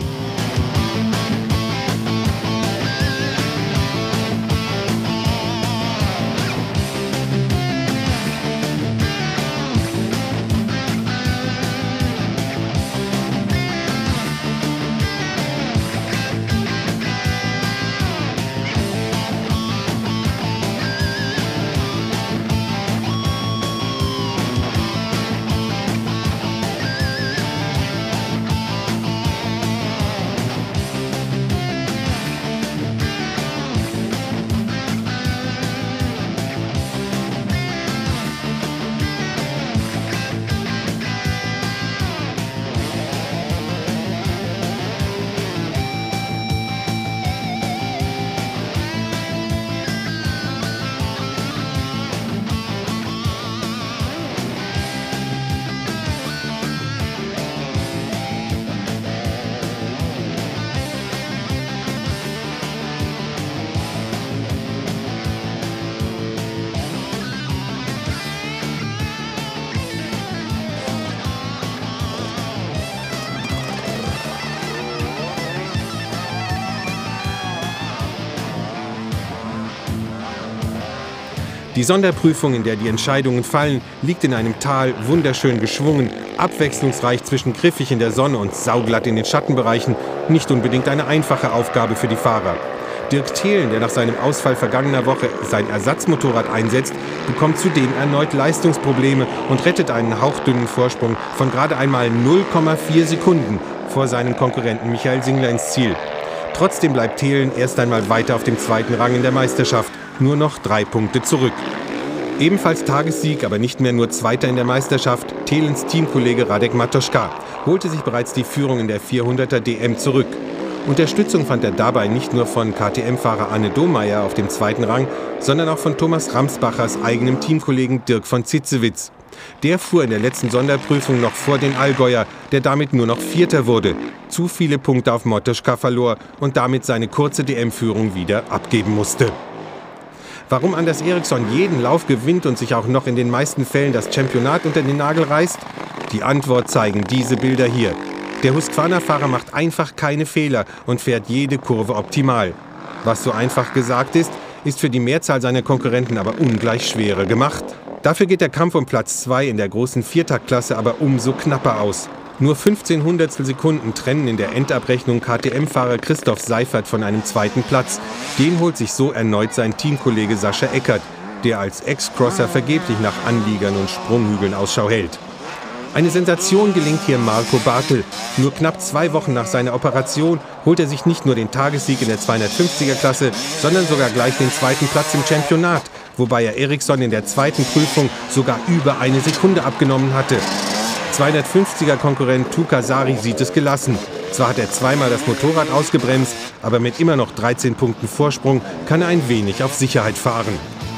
Die Sonderprüfung, in der die Entscheidungen fallen, liegt in einem Tal, wunderschön geschwungen, abwechslungsreich zwischen griffig in der Sonne und sauglatt in den Schattenbereichen. Nicht unbedingt eine einfache Aufgabe für die Fahrer. Dirk Thelen, der nach seinem Ausfall vergangener Woche sein Ersatzmotorrad einsetzt, bekommt zudem erneut Leistungsprobleme und rettet einen hauchdünnen Vorsprung von gerade einmal null Komma vier Sekunden vor seinem Konkurrenten Michael Singler ins Ziel. Trotzdem bleibt Thelen erst einmal weiter auf dem zweiten Rang in der Meisterschaft, nur noch drei Punkte zurück. Ebenfalls Tagessieg, aber nicht mehr nur Zweiter in der Meisterschaft, Thelens Teamkollege Radek Matoschka holte sich bereits die Führung in der vierhunderter D M zurück. Unterstützung fand er dabei nicht nur von K T M-Fahrer Arne Domeyer auf dem zweiten Rang, sondern auch von Thomas Ramsbachers eigenem Teamkollegen Dirk von Zitzewitz. Der fuhr in der letzten Sonderprüfung noch vor den Allgäuer, der damit nur noch Vierter wurde. Zu viele Punkte auf Matoschka verlor und damit seine kurze D M-Führung wieder abgeben musste. Warum Anders Eriksson jeden Lauf gewinnt und sich auch noch in den meisten Fällen das Championat unter den Nagel reißt? Die Antwort zeigen diese Bilder hier. Der Husqvarna-Fahrer macht einfach keine Fehler und fährt jede Kurve optimal. Was so einfach gesagt ist, ist für die Mehrzahl seiner Konkurrenten aber ungleich schwerer gemacht. Dafür geht der Kampf um Platz zwei in der großen Viertaktklasse aber umso knapper aus. Nur fünfzehn Hundertstel Sekunden trennen in der Endabrechnung K T M-Fahrer Christoph Seifert von einem zweiten Platz. Den holt sich so erneut sein Teamkollege Sascha Eckert, der als Ex-Crosser vergeblich nach Anliegern und Sprunghügeln Ausschau hält. Eine Sensation gelingt hier Marco Bartel. Nur knapp zwei Wochen nach seiner Operation holt er sich nicht nur den Tagessieg in der zweihundertfünfziger-Klasse, sondern sogar gleich den zweiten Platz im Championat, wobei er Eriksson in der zweiten Prüfung sogar über eine Sekunde abgenommen hatte. zweihundertfünfziger-Konkurrent Tuka Sari sieht es gelassen. Zwar hat er zweimal das Motorrad ausgebremst, aber mit immer noch dreizehn Punkten Vorsprung kann er ein wenig auf Sicherheit fahren.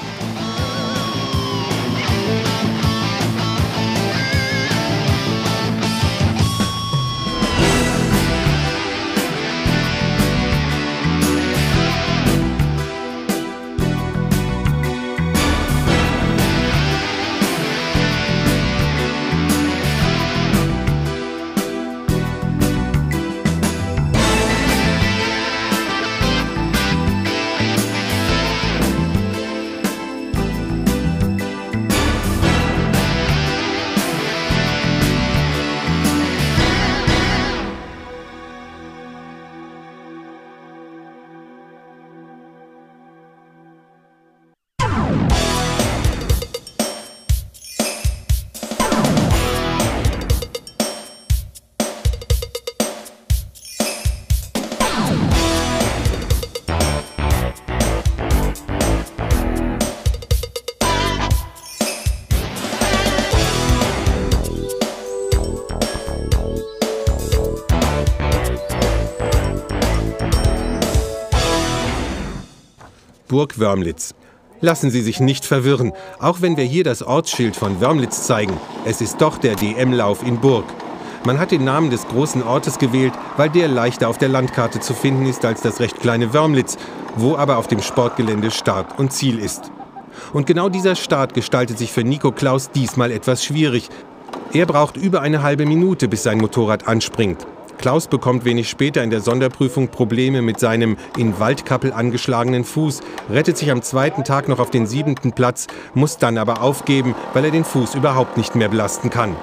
Burg Wörmlitz. Lassen Sie sich nicht verwirren, auch wenn wir hier das Ortsschild von Wörmlitz zeigen. Es ist doch der D M-Lauf in Burg. Man hat den Namen des großen Ortes gewählt, weil der leichter auf der Landkarte zu finden ist als das recht kleine Wörmlitz, wo aber auf dem Sportgelände Start und Ziel ist. Und genau dieser Start gestaltet sich für Nico Klaus diesmal etwas schwierig. Er braucht über eine halbe Minute, bis sein Motorrad anspringt. Klaus bekommt wenig später in der Sonderprüfung Probleme mit seinem in Waldkappel angeschlagenen Fuß, rettet sich am zweiten Tag noch auf den siebten Platz, muss dann aber aufgeben, weil er den Fuß überhaupt nicht mehr belasten kann.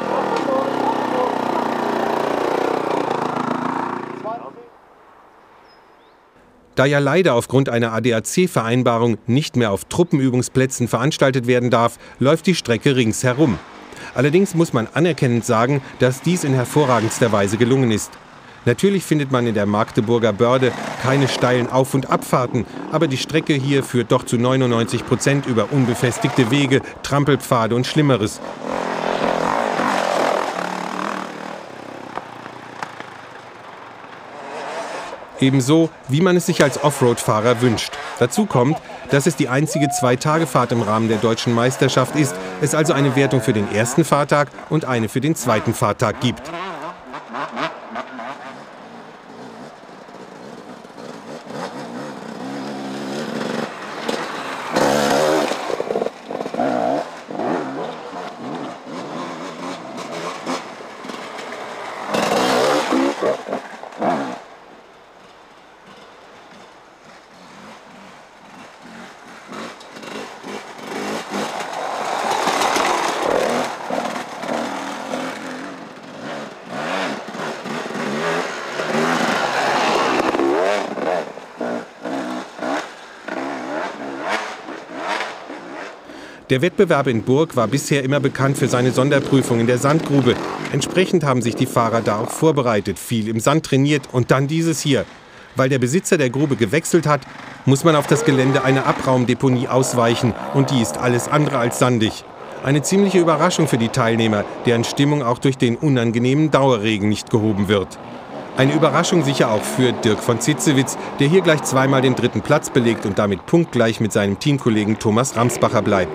Da ja leider aufgrund einer A D A C-Vereinbarung nicht mehr auf Truppenübungsplätzen veranstaltet werden darf, läuft die Strecke ringsherum. Allerdings muss man anerkennend sagen, dass dies in hervorragendster Weise gelungen ist. Natürlich findet man in der Magdeburger Börde keine steilen Auf- und Abfahrten, aber die Strecke hier führt doch zu neunundneunzig Prozent über unbefestigte Wege, Trampelpfade und Schlimmeres. Ebenso, wie man es sich als Offroad-Fahrer wünscht. Dazu kommt, dass es die einzige Zwei-Tage-Fahrt im Rahmen der deutschen Meisterschaft ist, es also eine Wertung für den ersten Fahrtag und eine für den zweiten Fahrtag gibt. Der Wettbewerb in Burg war bisher immer bekannt für seine Sonderprüfung in der Sandgrube. Entsprechend haben sich die Fahrer da auch vorbereitet, viel im Sand trainiert und dann dieses hier. Weil der Besitzer der Grube gewechselt hat, muss man auf das Gelände einer Abraumdeponie ausweichen und die ist alles andere als sandig. Eine ziemliche Überraschung für die Teilnehmer, deren Stimmung auch durch den unangenehmen Dauerregen nicht gehoben wird. Eine Überraschung sicher auch für Dirk von Zitzewitz, der hier gleich zweimal den dritten Platz belegt und damit punktgleich mit seinem Teamkollegen Thomas Ramsbacher bleibt.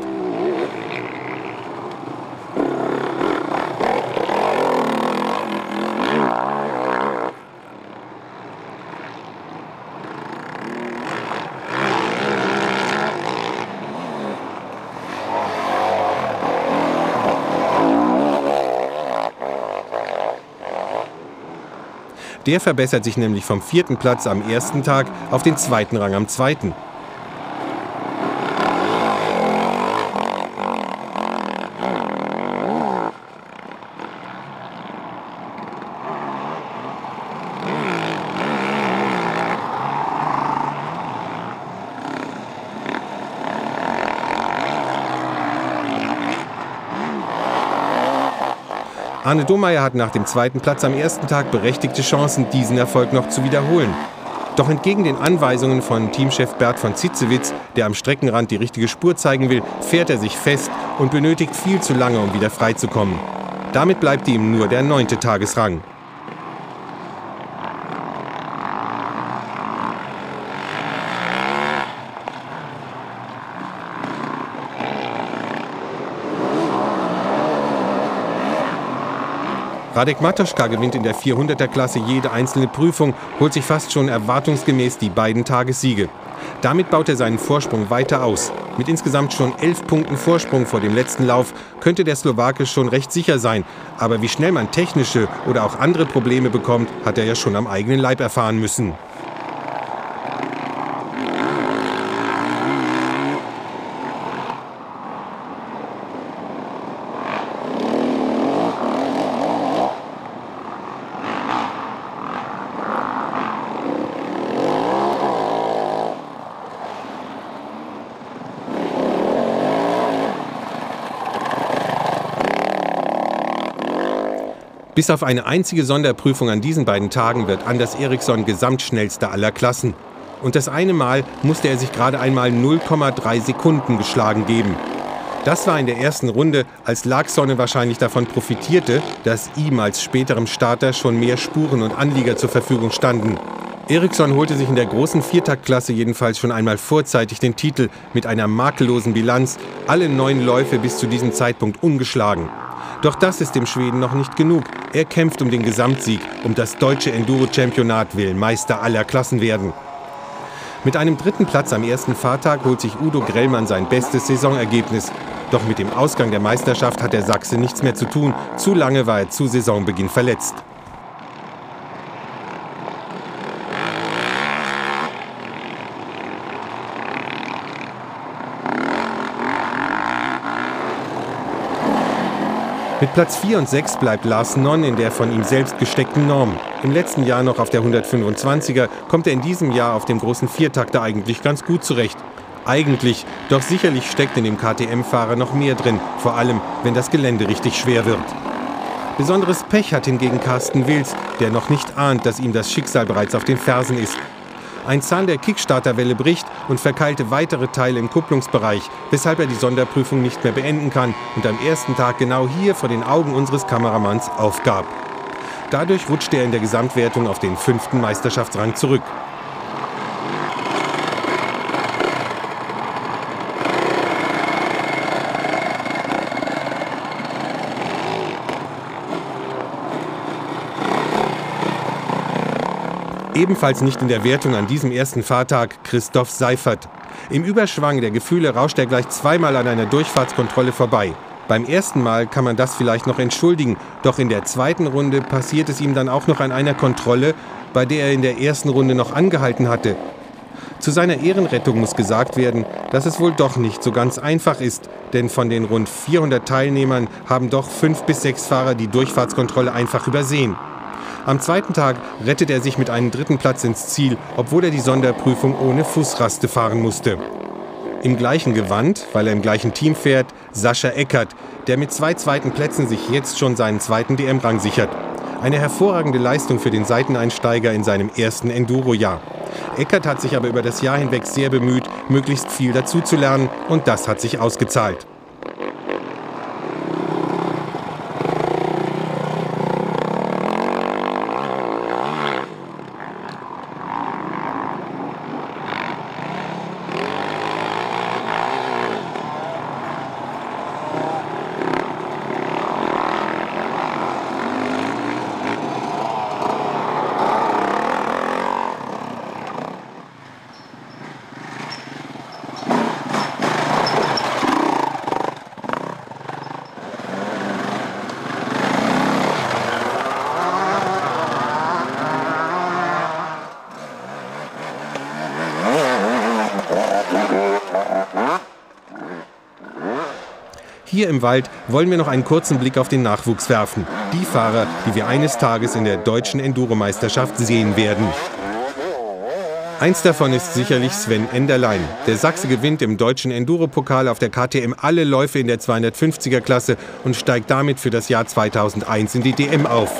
Der verbessert sich nämlich vom vierten Platz am ersten Tag auf den zweiten Rang am zweiten. Arne Domeyer hat nach dem zweiten Platz am ersten Tag berechtigte Chancen, diesen Erfolg noch zu wiederholen. Doch entgegen den Anweisungen von Teamchef Bert von Zitzewitz, der am Streckenrand die richtige Spur zeigen will, fährt er sich fest und benötigt viel zu lange, um wieder freizukommen. Damit bleibt ihm nur der neunte Tagesrang. Radek Matoschka gewinnt in der vierhunderter-Klasse jede einzelne Prüfung, holt sich fast schon erwartungsgemäß die beiden Tagessiege. Damit baut er seinen Vorsprung weiter aus. Mit insgesamt schon elf Punkten Vorsprung vor dem letzten Lauf könnte der Slowake schon recht sicher sein. Aber wie schnell man technische oder auch andere Probleme bekommt, hat er ja schon am eigenen Leib erfahren müssen. Bis auf eine einzige Sonderprüfung an diesen beiden Tagen wird Anders Eriksson Gesamtschnellster aller Klassen. Und das eine Mal musste er sich gerade einmal null Komma drei Sekunden geschlagen geben. Das war in der ersten Runde, als Laaksonen wahrscheinlich davon profitierte, dass ihm als späterem Starter schon mehr Spuren und Anlieger zur Verfügung standen. Eriksson holte sich in der großen Viertaktklasse jedenfalls schon einmal vorzeitig den Titel mit einer makellosen Bilanz, alle neun Läufe bis zu diesem Zeitpunkt ungeschlagen. Doch das ist dem Schweden noch nicht genug. Er kämpft um den Gesamtsieg, um das deutsche Enduro-Championat, will Meister aller Klassen werden. Mit einem dritten Platz am ersten Fahrtag holt sich Udo Grellmann sein bestes Saisonergebnis. Doch mit dem Ausgang der Meisterschaft hat der Sachse nichts mehr zu tun. Zu lange war er zu Saisonbeginn verletzt. Mit Platz vier und sechs bleibt Lars Nonn in der von ihm selbst gesteckten Norm. Im letzten Jahr noch auf der hundertfünfundzwanziger kommt er in diesem Jahr auf dem großen Viertakter eigentlich ganz gut zurecht. Eigentlich, doch sicherlich steckt in dem K T M-Fahrer noch mehr drin, vor allem wenn das Gelände richtig schwer wird. Besonderes Pech hat hingegen Carsten Wils, der noch nicht ahnt, dass ihm das Schicksal bereits auf den Fersen ist. Ein Zahn der Kickstarterwelle bricht und verkeilte weitere Teile im Kupplungsbereich, weshalb er die Sonderprüfung nicht mehr beenden kann und am ersten Tag genau hier vor den Augen unseres Kameramanns aufgab. Dadurch rutschte er in der Gesamtwertung auf den fünften Meisterschaftsrang zurück. Ebenfalls nicht in der Wertung an diesem ersten Fahrtag Christoph Seifert. Im Überschwang der Gefühle rauscht er gleich zweimal an einer Durchfahrtskontrolle vorbei. Beim ersten Mal kann man das vielleicht noch entschuldigen, doch in der zweiten Runde passiert es ihm dann auch noch an einer Kontrolle, bei der er in der ersten Runde noch angehalten hatte. Zu seiner Ehrenrettung muss gesagt werden, dass es wohl doch nicht so ganz einfach ist, denn von den rund vierhundert Teilnehmern haben doch fünf bis sechs Fahrer die Durchfahrtskontrolle einfach übersehen. Am zweiten Tag rettet er sich mit einem dritten Platz ins Ziel, obwohl er die Sonderprüfung ohne Fußraste fahren musste. Im gleichen Gewand, weil er im gleichen Team fährt, Sascha Eckert, der mit zwei zweiten Plätzen sich jetzt schon seinen zweiten D M-Rang sichert. Eine hervorragende Leistung für den Seiteneinsteiger in seinem ersten Enduro-Jahr. Eckert hat sich aber über das Jahr hinweg sehr bemüht, möglichst viel dazuzulernen, und das hat sich ausgezahlt. Hier im Wald wollen wir noch einen kurzen Blick auf den Nachwuchs werfen. Die Fahrer, die wir eines Tages in der deutschen Enduro-Meisterschaft sehen werden. Eins davon ist sicherlich Sven Enderlein. Der Sachse gewinnt im deutschen Enduro-Pokal auf der K T M alle Läufe in der zweihundertfünfziger-Klasse und steigt damit für das Jahr zweitausendeins in die D M auf.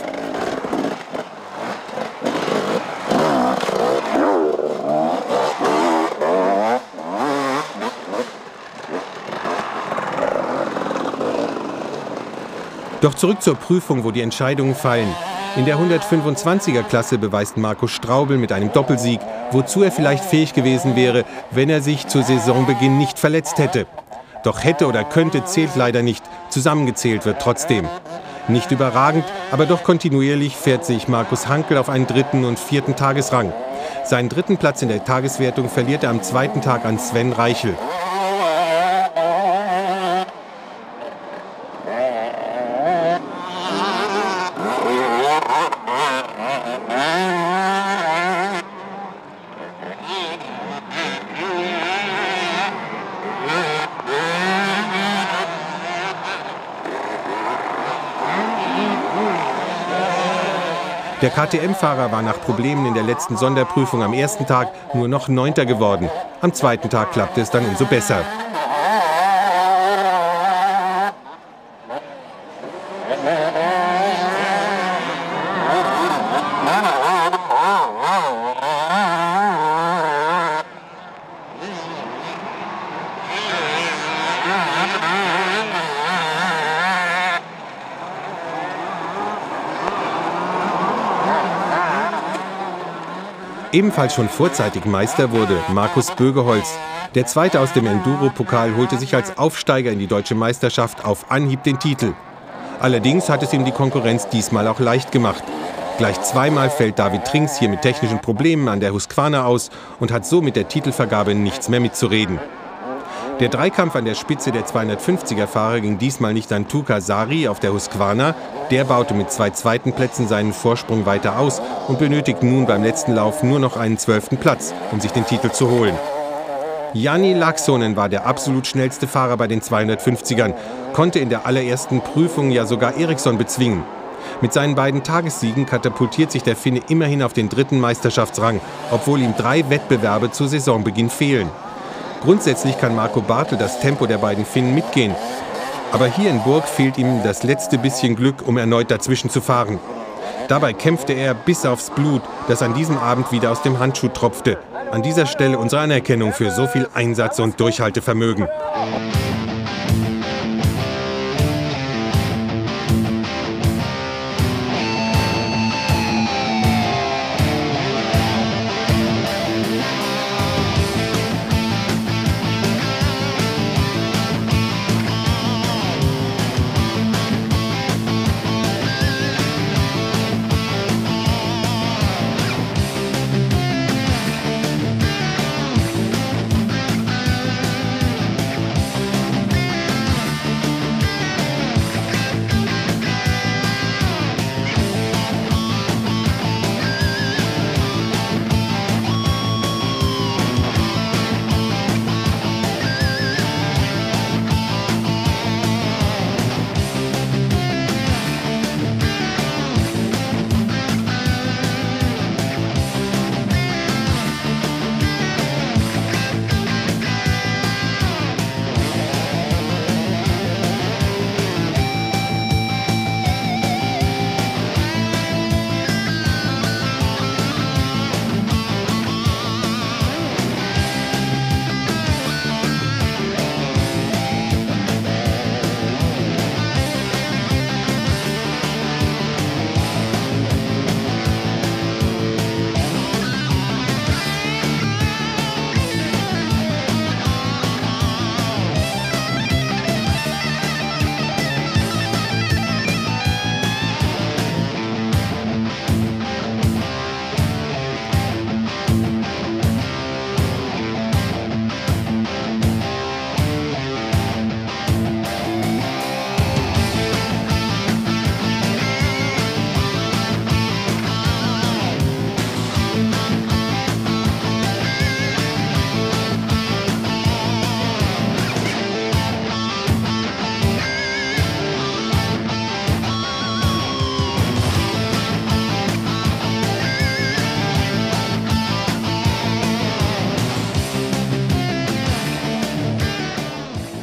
Doch zurück zur Prüfung, wo die Entscheidungen fallen. In der hundertfünfundzwanziger-Klasse beweist Markus Straubel mit einem Doppelsieg, wozu er vielleicht fähig gewesen wäre, wenn er sich zu Saisonbeginn nicht verletzt hätte. Doch hätte oder könnte zählt leider nicht, zusammengezählt wird trotzdem. Nicht überragend, aber doch kontinuierlich fährt sich Markus Hankel auf einen dritten und vierten Tagesrang. Seinen dritten Platz in der Tageswertung verliert er am zweiten Tag an Sven Reichel. Der K T M-Fahrer war nach Problemen in der letzten Sonderprüfung am ersten Tag nur noch Neunter geworden. Am zweiten Tag klappte es dann umso besser. Ebenfalls schon vorzeitig Meister wurde Markus Bögeholz. Der Zweite aus dem Enduro-Pokal holte sich als Aufsteiger in die deutsche Meisterschaft auf Anhieb den Titel. Allerdings hat es ihm die Konkurrenz diesmal auch leicht gemacht. Gleich zweimal fällt David Trinks hier mit technischen Problemen an der Husqvarna aus und hat so mit der Titelvergabe nichts mehr mitzureden. Der Dreikampf an der Spitze der zweihundertfünfziger-Fahrer ging diesmal nicht an Tuukka Sari auf der Husqvarna. Der baute mit zwei zweiten Plätzen seinen Vorsprung weiter aus und benötigt nun beim letzten Lauf nur noch einen zwölften Platz, um sich den Titel zu holen. Jani Laaksonen war der absolut schnellste Fahrer bei den zweihundertfünfzigern, konnte in der allerersten Prüfung ja sogar Eriksson bezwingen. Mit seinen beiden Tagessiegen katapultiert sich der Finne immerhin auf den dritten Meisterschaftsrang, obwohl ihm drei Wettbewerbe zu Saisonbeginn fehlen. Grundsätzlich kann Marco Bartel das Tempo der beiden Finnen mitgehen. Aber hier in Burg fehlt ihm das letzte bisschen Glück, um erneut dazwischen zu fahren. Dabei kämpfte er bis aufs Blut, das an diesem Abend wieder aus dem Handschuh tropfte. An dieser Stelle unsere Anerkennung für so viel Einsatz und Durchhaltevermögen.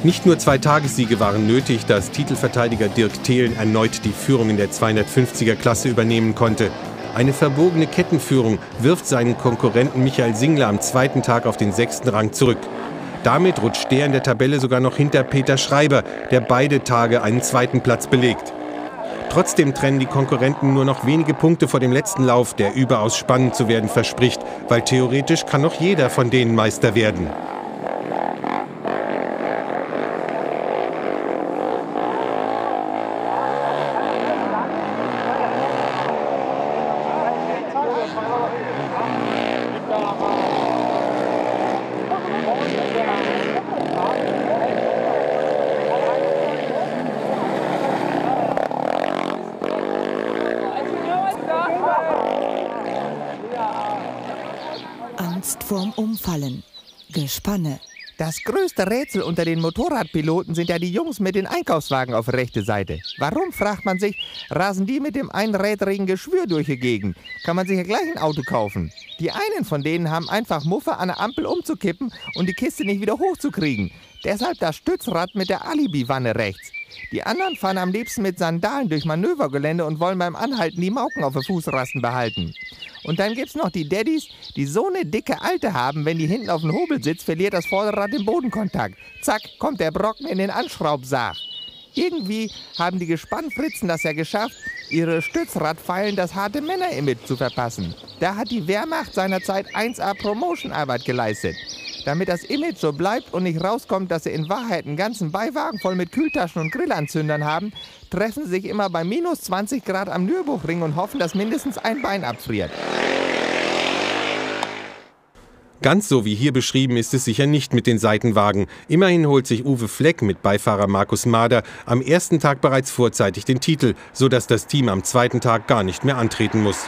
Nicht nur zwei Tagessiege waren nötig, dass Titelverteidiger Dirk Thelen erneut die Führung in der zweihundertfünfziger Klasse übernehmen konnte. Eine verbogene Kettenführung wirft seinen Konkurrenten Michael Singler am zweiten Tag auf den sechsten Rang zurück. Damit rutscht der in der Tabelle sogar noch hinter Peter Schreiber, der beide Tage einen zweiten Platz belegt. Trotzdem trennen die Konkurrenten nur noch wenige Punkte vor dem letzten Lauf, der überaus spannend zu werden verspricht, weil theoretisch kann noch jeder von denen Meister werden. Angst vorm Umfallen. Gespanne. Das größte Rätsel unter den Motorradpiloten sind ja die Jungs mit den Einkaufswagen auf rechte Seite. Warum, fragt man sich, rasen die mit dem einrädrigen Geschwür durch die Gegend? Kann man sich ja gleich ein Auto kaufen. Die einen von denen haben einfach Muffe an der Ampel umzukippen und die Kiste nicht wieder hochzukriegen. Deshalb das Stützrad mit der Alibi-Wanne rechts. Die anderen fahren am liebsten mit Sandalen durch Manövergelände und wollen beim Anhalten die Mauken auf den Fußrasten behalten. Und dann gibt's noch die Daddys, die so eine dicke Alte haben, wenn die hinten auf dem Hobel sitzt, verliert das Vorderrad den Bodenkontakt. Zack, kommt der Brocken in den Anschraubsarg. Irgendwie haben die Gespannfritzen das ja geschafft, ihre Stützradpfeilen das harte Männer-Image zu verpassen. Da hat die Wehrmacht seinerzeit eins A Promotion-Arbeit geleistet. Damit das Image so bleibt und nicht rauskommt, dass sie in Wahrheit einen ganzen Beiwagen voll mit Kühltaschen und Grillanzündern haben, treffen sie sich immer bei minus zwanzig Grad am Nürburgring und hoffen, dass mindestens ein Bein abfriert. Ganz so wie hier beschrieben ist es sicher nicht mit den Seitenwagen. Immerhin holt sich Uwe Fleck mit Beifahrer Markus Mader am ersten Tag bereits vorzeitig den Titel, sodass das Team am zweiten Tag gar nicht mehr antreten muss.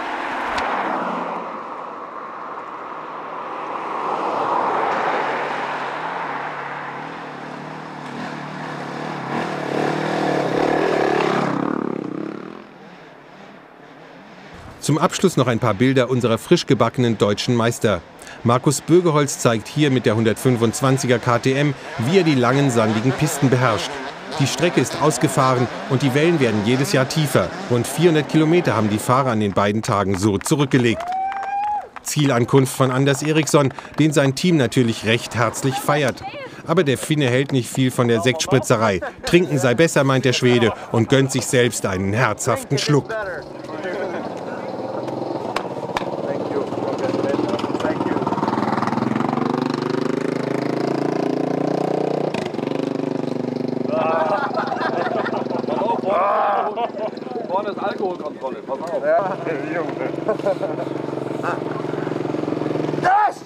Zum Abschluss noch ein paar Bilder unserer frisch gebackenen deutschen Meister. Markus Bögeholz zeigt hier mit der hundertfünfundzwanziger K T M, wie er die langen, sandigen Pisten beherrscht. Die Strecke ist ausgefahren und die Wellen werden jedes Jahr tiefer. Rund vierhundert Kilometer haben die Fahrer an den beiden Tagen so zurückgelegt. Zielankunft von Anders Eriksson, den sein Team natürlich recht herzlich feiert. Aber der Finne hält nicht viel von der Sektspritzerei. Trinken sei besser, meint der Schwede und gönnt sich selbst einen herzhaften Schluck. Vorne ist Alkoholkontrolle, pass auf. Ja, Junge. Das!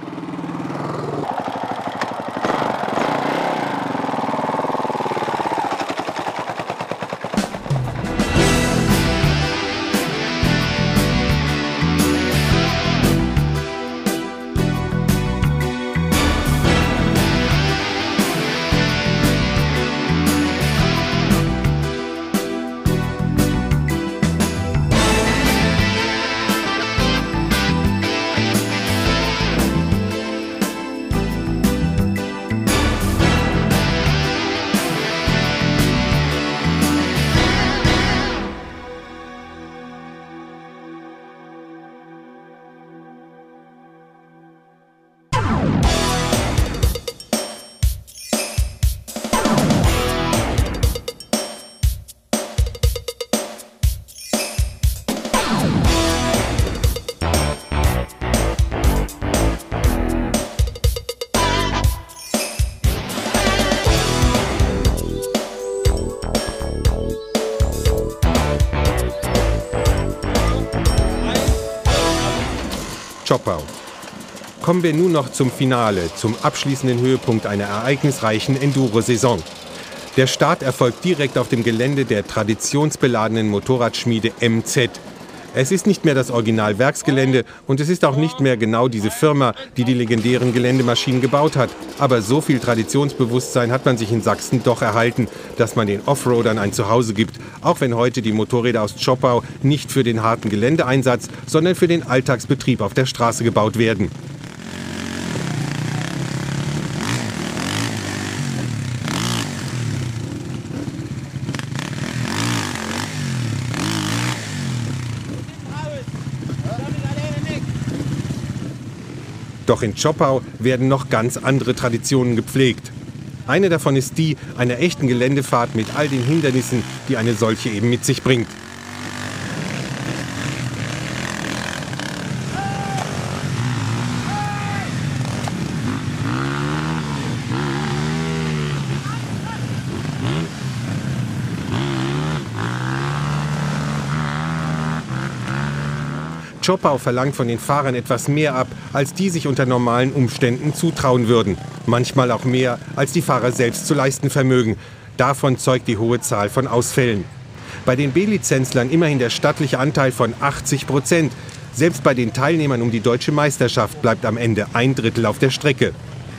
Zschopau. Kommen wir nun noch zum Finale, zum abschließenden Höhepunkt einer ereignisreichen Enduro-Saison. Der Start erfolgt direkt auf dem Gelände der traditionsbeladenen Motorradschmiede M Z. Es ist nicht mehr das Original-Werksgelände und es ist auch nicht mehr genau diese Firma, die die legendären Geländemaschinen gebaut hat. Aber so viel Traditionsbewusstsein hat man sich in Sachsen doch erhalten, dass man den Offroadern ein Zuhause gibt, auch wenn heute die Motorräder aus Zschopau nicht für den harten Geländeeinsatz, sondern für den Alltagsbetrieb auf der Straße gebaut werden. Doch in Zschopau werden noch ganz andere Traditionen gepflegt. Eine davon ist die einer echten Geländefahrt mit all den Hindernissen, die eine solche eben mit sich bringt. Zschopau verlangt von den Fahrern etwas mehr ab, als die sich unter normalen Umständen zutrauen würden. Manchmal auch mehr, als die Fahrer selbst zu leisten vermögen. Davon zeugt die hohe Zahl von Ausfällen. Bei den B-Lizenzlern immerhin der stattliche Anteil von achtzig Prozent. Selbst bei den Teilnehmern um die deutsche Meisterschaft bleibt am Ende ein Drittel auf der Strecke.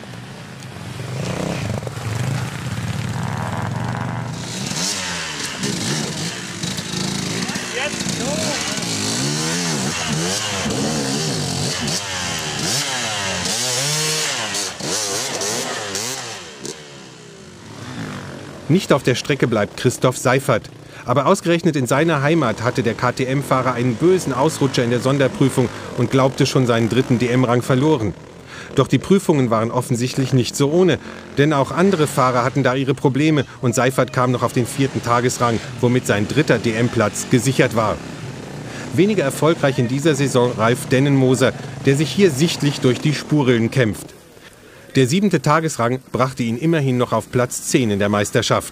Nicht auf der Strecke bleibt Christoph Seifert. Aber ausgerechnet in seiner Heimat hatte der K T M-Fahrer einen bösen Ausrutscher in der Sonderprüfung und glaubte schon seinen dritten D M-Rang verloren. Doch die Prüfungen waren offensichtlich nicht so ohne, denn auch andere Fahrer hatten da ihre Probleme und Seifert kam noch auf den vierten Tagesrang, womit sein dritter D M-Platz gesichert war. Weniger erfolgreich in dieser Saison Ralf Dennenmoser, der sich hier sichtlich durch die Spurrillen kämpft. Der siebente Tagesrang brachte ihn immerhin noch auf Platz zehn in der Meisterschaft.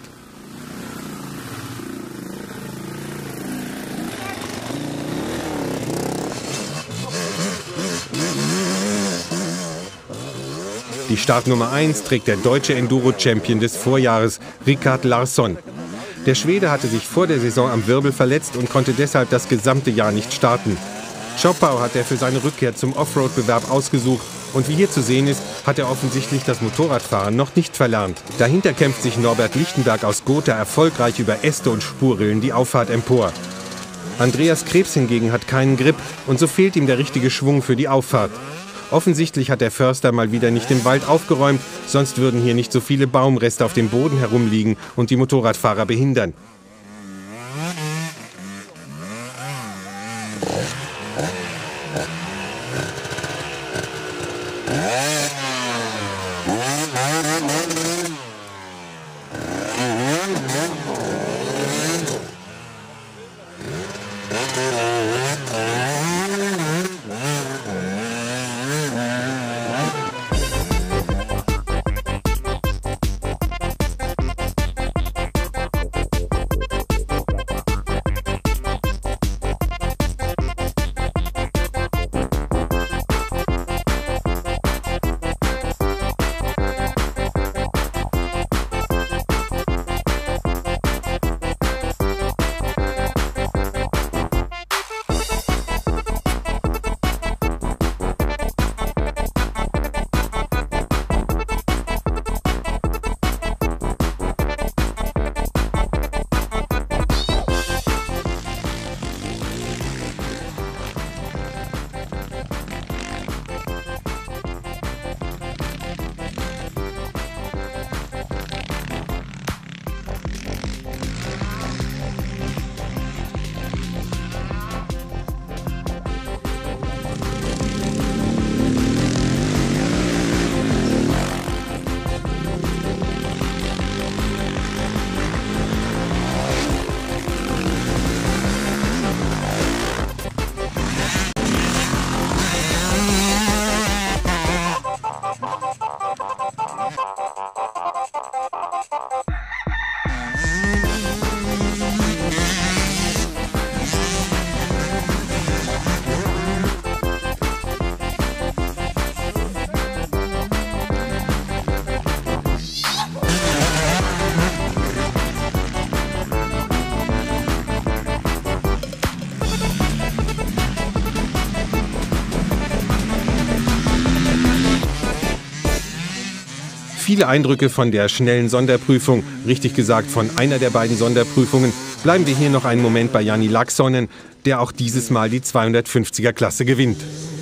Die Startnummer eins trägt der deutsche Enduro-Champion des Vorjahres, Rickard Larsson. Der Schwede hatte sich vor der Saison am Wirbel verletzt und konnte deshalb das gesamte Jahr nicht starten. Zschopau hat er für seine Rückkehr zum Offroad-Bewerb ausgesucht und wie hier zu sehen ist, hat er offensichtlich das Motorradfahren noch nicht verlernt. Dahinter kämpft sich Norbert Lichtenberg aus Gotha erfolgreich über Äste und Spurrillen die Auffahrt empor. Andreas Krebs hingegen hat keinen Grip und so fehlt ihm der richtige Schwung für die Auffahrt. Offensichtlich hat der Förster mal wieder nicht im Wald aufgeräumt, sonst würden hier nicht so viele Baumreste auf dem Boden herumliegen und die Motorradfahrer behindern. Viele Eindrücke von der schnellen Sonderprüfung, richtig gesagt von einer der beiden Sonderprüfungen. Bleiben wir hier noch einen Moment bei Jani Laaksonen, der auch dieses Mal die zweihundertfünfziger Klasse gewinnt.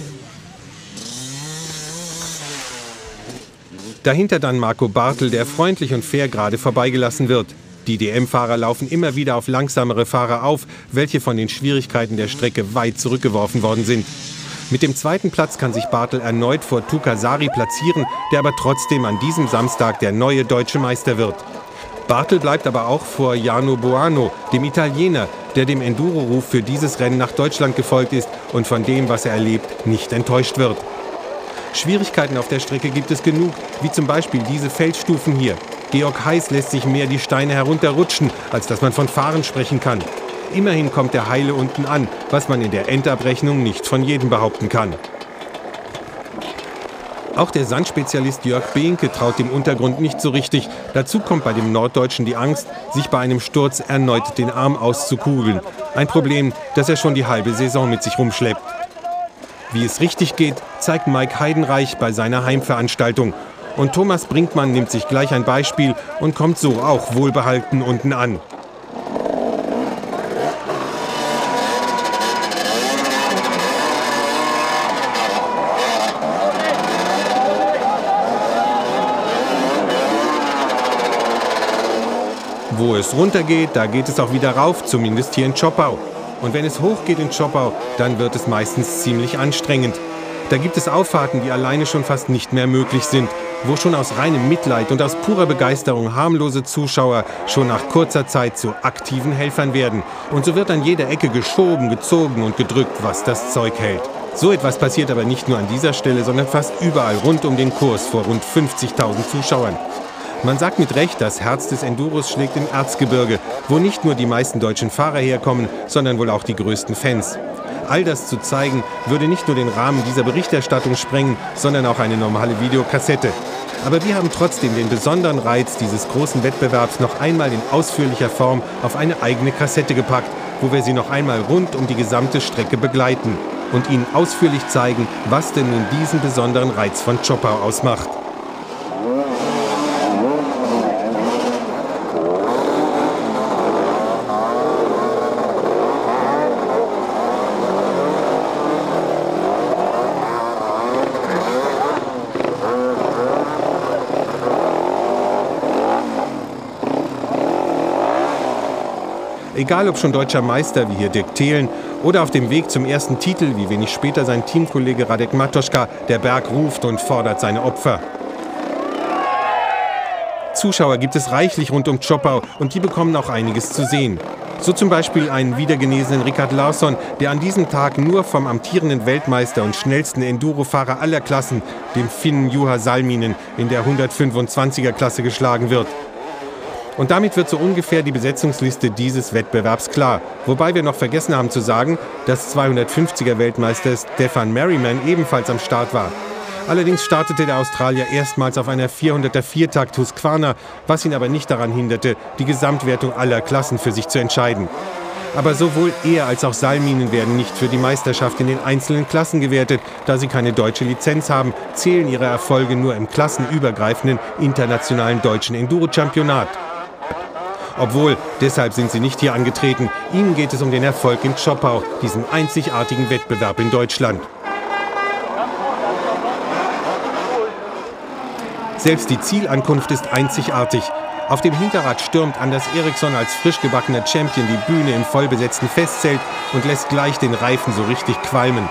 Dahinter dann Marco Bartel, der freundlich und fair gerade vorbeigelassen wird. Die D M-Fahrer laufen immer wieder auf langsamere Fahrer auf, welche von den Schwierigkeiten der Strecke weit zurückgeworfen worden sind. Mit dem zweiten Platz kann sich Bartel erneut vor Tukasari platzieren, der aber trotzdem an diesem Samstag der neue deutsche Meister wird. Bartel bleibt aber auch vor Jarno Buono, dem Italiener, der dem Enduro-Ruf für dieses Rennen nach Deutschland gefolgt ist und von dem, was er erlebt, nicht enttäuscht wird. Schwierigkeiten auf der Strecke gibt es genug, wie zum Beispiel diese Felsstufen hier. Georg Heiß lässt sich mehr die Steine herunterrutschen, als dass man von Fahren sprechen kann. Immerhin kommt der Heile unten an, was man in der Endabrechnung nicht von jedem behaupten kann. Auch der Sandspezialist Jörg Behnke traut dem Untergrund nicht so richtig. Dazu kommt bei dem Norddeutschen die Angst, sich bei einem Sturz erneut den Arm auszukugeln. Ein Problem, das er schon die halbe Saison mit sich rumschleppt. Wie es richtig geht, zeigt Mike Heidenreich bei seiner Heimveranstaltung. Und Thomas Brinkmann nimmt sich gleich ein Beispiel und kommt so auch wohlbehalten unten an. Wo es runtergeht, da geht es auch wieder rauf, zumindest hier in Zschopau. Und wenn es hochgeht in Zschopau, dann wird es meistens ziemlich anstrengend. Da gibt es Auffahrten, die alleine schon fast nicht mehr möglich sind, wo schon aus reinem Mitleid und aus purer Begeisterung harmlose Zuschauer schon nach kurzer Zeit zu aktiven Helfern werden. Und so wird an jeder Ecke geschoben, gezogen und gedrückt, was das Zeug hält. So etwas passiert aber nicht nur an dieser Stelle, sondern fast überall rund um den Kurs vor rund fünfzigtausend Zuschauern. Man sagt mit Recht, das Herz des Enduros schlägt im Erzgebirge, wo nicht nur die meisten deutschen Fahrer herkommen, sondern wohl auch die größten Fans. All das zu zeigen, würde nicht nur den Rahmen dieser Berichterstattung sprengen, sondern auch eine normale Videokassette. Aber wir haben trotzdem den besonderen Reiz dieses großen Wettbewerbs noch einmal in ausführlicher Form auf eine eigene Kassette gepackt, wo wir sie noch einmal rund um die gesamte Strecke begleiten und Ihnen ausführlich zeigen, was denn nun diesen besonderen Reiz von Zschopau ausmacht. Egal ob schon deutscher Meister wie hier Dirk Thelen oder auf dem Weg zum ersten Titel, wie wenig später sein Teamkollege Radek Matoschka, der Berg ruft und fordert seine Opfer. Zuschauer gibt es reichlich rund um Zschopau und die bekommen auch einiges zu sehen. So zum Beispiel einen wiedergenesenen Rickard Larsson, der an diesem Tag nur vom amtierenden Weltmeister und schnellsten Endurofahrer aller Klassen, dem Finnen Juha Salminen, in der hundertfünfundzwanziger Klasse geschlagen wird. Und damit wird so ungefähr die Besetzungsliste dieses Wettbewerbs klar. Wobei wir noch vergessen haben zu sagen, dass zweihundertfünfziger Weltmeister Stefan Merriman ebenfalls am Start war. Allerdings startete der Australier erstmals auf einer vierhunderter Viertakt Husqvarna, was ihn aber nicht daran hinderte, die Gesamtwertung aller Klassen für sich zu entscheiden. Aber sowohl er als auch Salminen werden nicht für die Meisterschaft in den einzelnen Klassen gewertet. Da sie keine deutsche Lizenz haben, zählen ihre Erfolge nur im klassenübergreifenden internationalen deutschen Enduro-Championat. Obwohl, deshalb sind sie nicht hier angetreten. Ihnen geht es um den Erfolg in Zschopau, diesem einzigartigen Wettbewerb in Deutschland. Selbst die Zielankunft ist einzigartig. Auf dem Hinterrad stürmt Anders Eriksson als frisch gebackener Champion die Bühne im vollbesetzten Festzelt und lässt gleich den Reifen so richtig qualmen.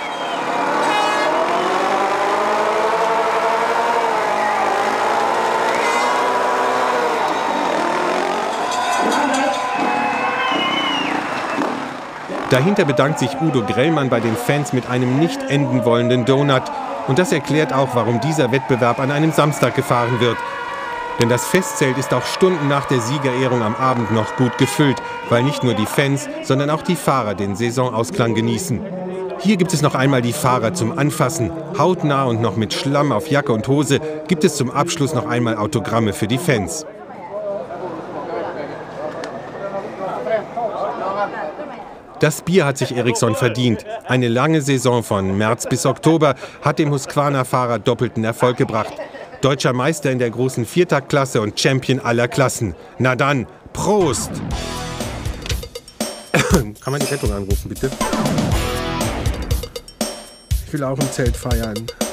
Dahinter bedankt sich Udo Grellmann bei den Fans mit einem nicht enden wollenden Donut. Und das erklärt auch, warum dieser Wettbewerb an einem Samstag gefahren wird. Denn das Festzelt ist auch Stunden nach der Siegerehrung am Abend noch gut gefüllt, weil nicht nur die Fans, sondern auch die Fahrer den Saisonausklang genießen. Hier gibt es noch einmal die Fahrer zum Anfassen. Hautnah und noch mit Schlamm auf Jacke und Hose gibt es zum Abschluss noch einmal Autogramme für die Fans. Das Bier hat sich Eriksson verdient. Eine lange Saison von März bis Oktober hat dem Husqvarna-Fahrer doppelten Erfolg gebracht. Deutscher Meister in der großen Viertaktklasse und Champion aller Klassen. Na dann, Prost! Kann man die Rettung anrufen, bitte? Ich will auch im Zelt feiern.